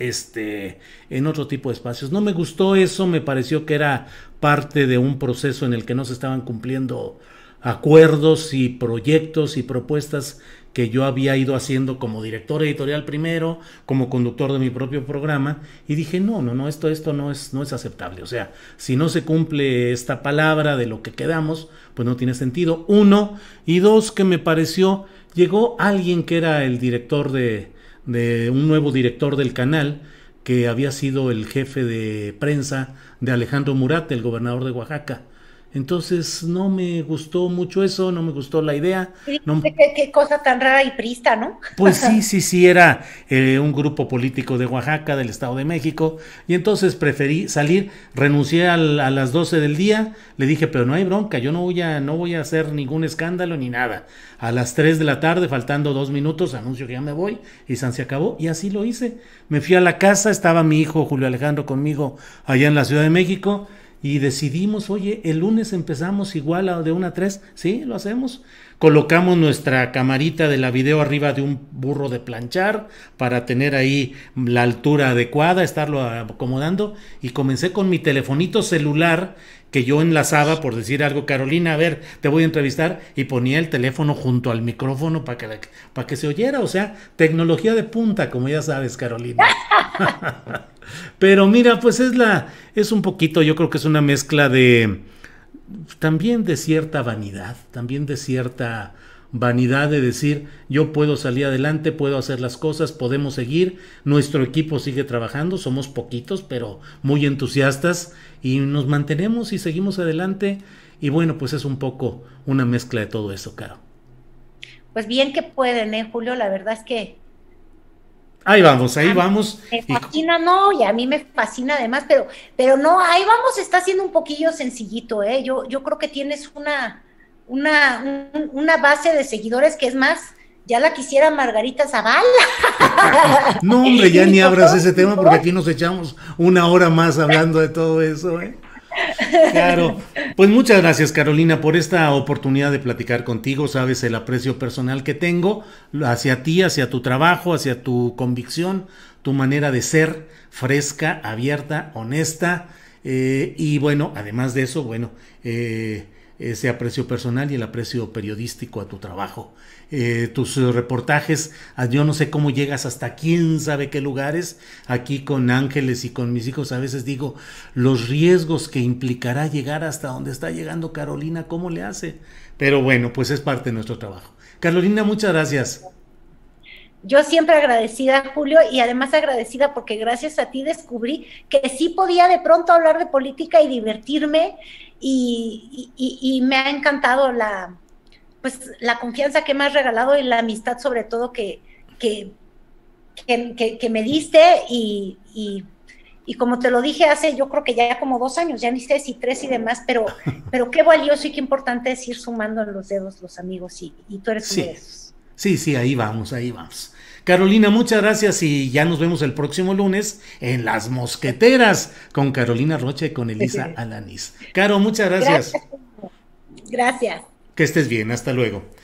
en otro tipo de espacios. No me gustó eso, me pareció que era parte de un proceso en el que no se estaban cumpliendo acuerdos y proyectos y propuestas que yo había ido haciendo como director editorial primero, como conductor de mi propio programa, y dije, no, esto no es aceptable. O sea, si no se cumple esta palabra de lo que quedamos, pues no tiene sentido. 1, y 2, que me pareció, llegó alguien que era el director de un nuevo director del canal, que había sido el jefe de prensa de Alejandro Murat, el gobernador de Oaxaca. Entonces no me gustó mucho eso, no me gustó la idea. No, qué cosa tan rara y prista, ¿no? Pues sí, era un grupo político de Oaxaca, del Estado de México, y entonces preferí salir, renuncié a las 12 del día, le dije, pero no hay bronca, yo no voy a hacer ningún escándalo ni nada. A las 3 de la tarde, faltando 2 minutos, anuncio que ya me voy, y se acabó, y así lo hice. Me fui a la casa, estaba mi hijo Julio Alejandro conmigo allá en la Ciudad de México, y decidimos, oye, el lunes empezamos igual de 1 a 3, sí, lo hacemos. Colocamos nuestra camarita de la video arriba de un burro de planchar para tener ahí la altura adecuada, estarlo acomodando, y comencé con mi telefonito celular que yo enlazaba, por decir algo, Carolina, a ver, te voy a entrevistar, y ponía el teléfono junto al micrófono para que se oyera. O sea, tecnología de punta, como ya sabes, Carolina. Pero mira, pues es un poquito, yo creo que es una mezcla también de cierta vanidad, de decir, yo puedo salir adelante, puedo hacer las cosas, podemos seguir, nuestro equipo sigue trabajando, somos poquitos, pero muy entusiastas, y nos mantenemos y seguimos adelante, y bueno, pues es un poco una mezcla de todo eso, Caro. Pues bien que pueden, Julio, la verdad es que ahí vamos. Me fascina, no, y a mí me fascina además, pero no, ahí vamos, está siendo un poquillo sencillito, yo creo que tienes una base de seguidores que es más, ya la quisiera Margarita Zavala. No, hombre, ya ni abras ese tema porque aquí nos echamos 1 hora más hablando de todo eso, Claro, pues muchas gracias Carolina por esta oportunidad de platicar contigo. Sabes el aprecio personal que tengo hacia ti, hacia tu trabajo, hacia tu convicción, tu manera de ser fresca, abierta, honesta. Y bueno, además de eso, bueno, ese aprecio personal y el aprecio periodístico a tu trabajo. Tus reportajes, yo no sé cómo llegas hasta quién sabe qué lugares. Aquí con Ángeles y con mis hijos a veces digo los riesgos que implicará llegar hasta donde está llegando Carolina, cómo le hace. Pero bueno, pues es parte de nuestro trabajo. Carolina, muchas gracias. Yo siempre agradecida, Julio, y además agradecida porque gracias a ti descubrí que sí podía de pronto hablar de política y divertirme, y me ha encantado la confianza que me has regalado y la amistad sobre todo que, que me diste, y como te lo dije hace, yo creo que ya como 2 años, ya ni sé si 3 y demás, pero qué valioso y qué importante es ir sumando en los dedos los amigos, y tú eres uno de Sí, esos. sí, sí, ahí vamos, ahí vamos. Carolina, muchas gracias y ya nos vemos el próximo lunes en Las Mosqueteras con Carolina Rocha y con Elisa Alanis. Caro, muchas gracias. Gracias. Gracias. Que estés bien, hasta luego.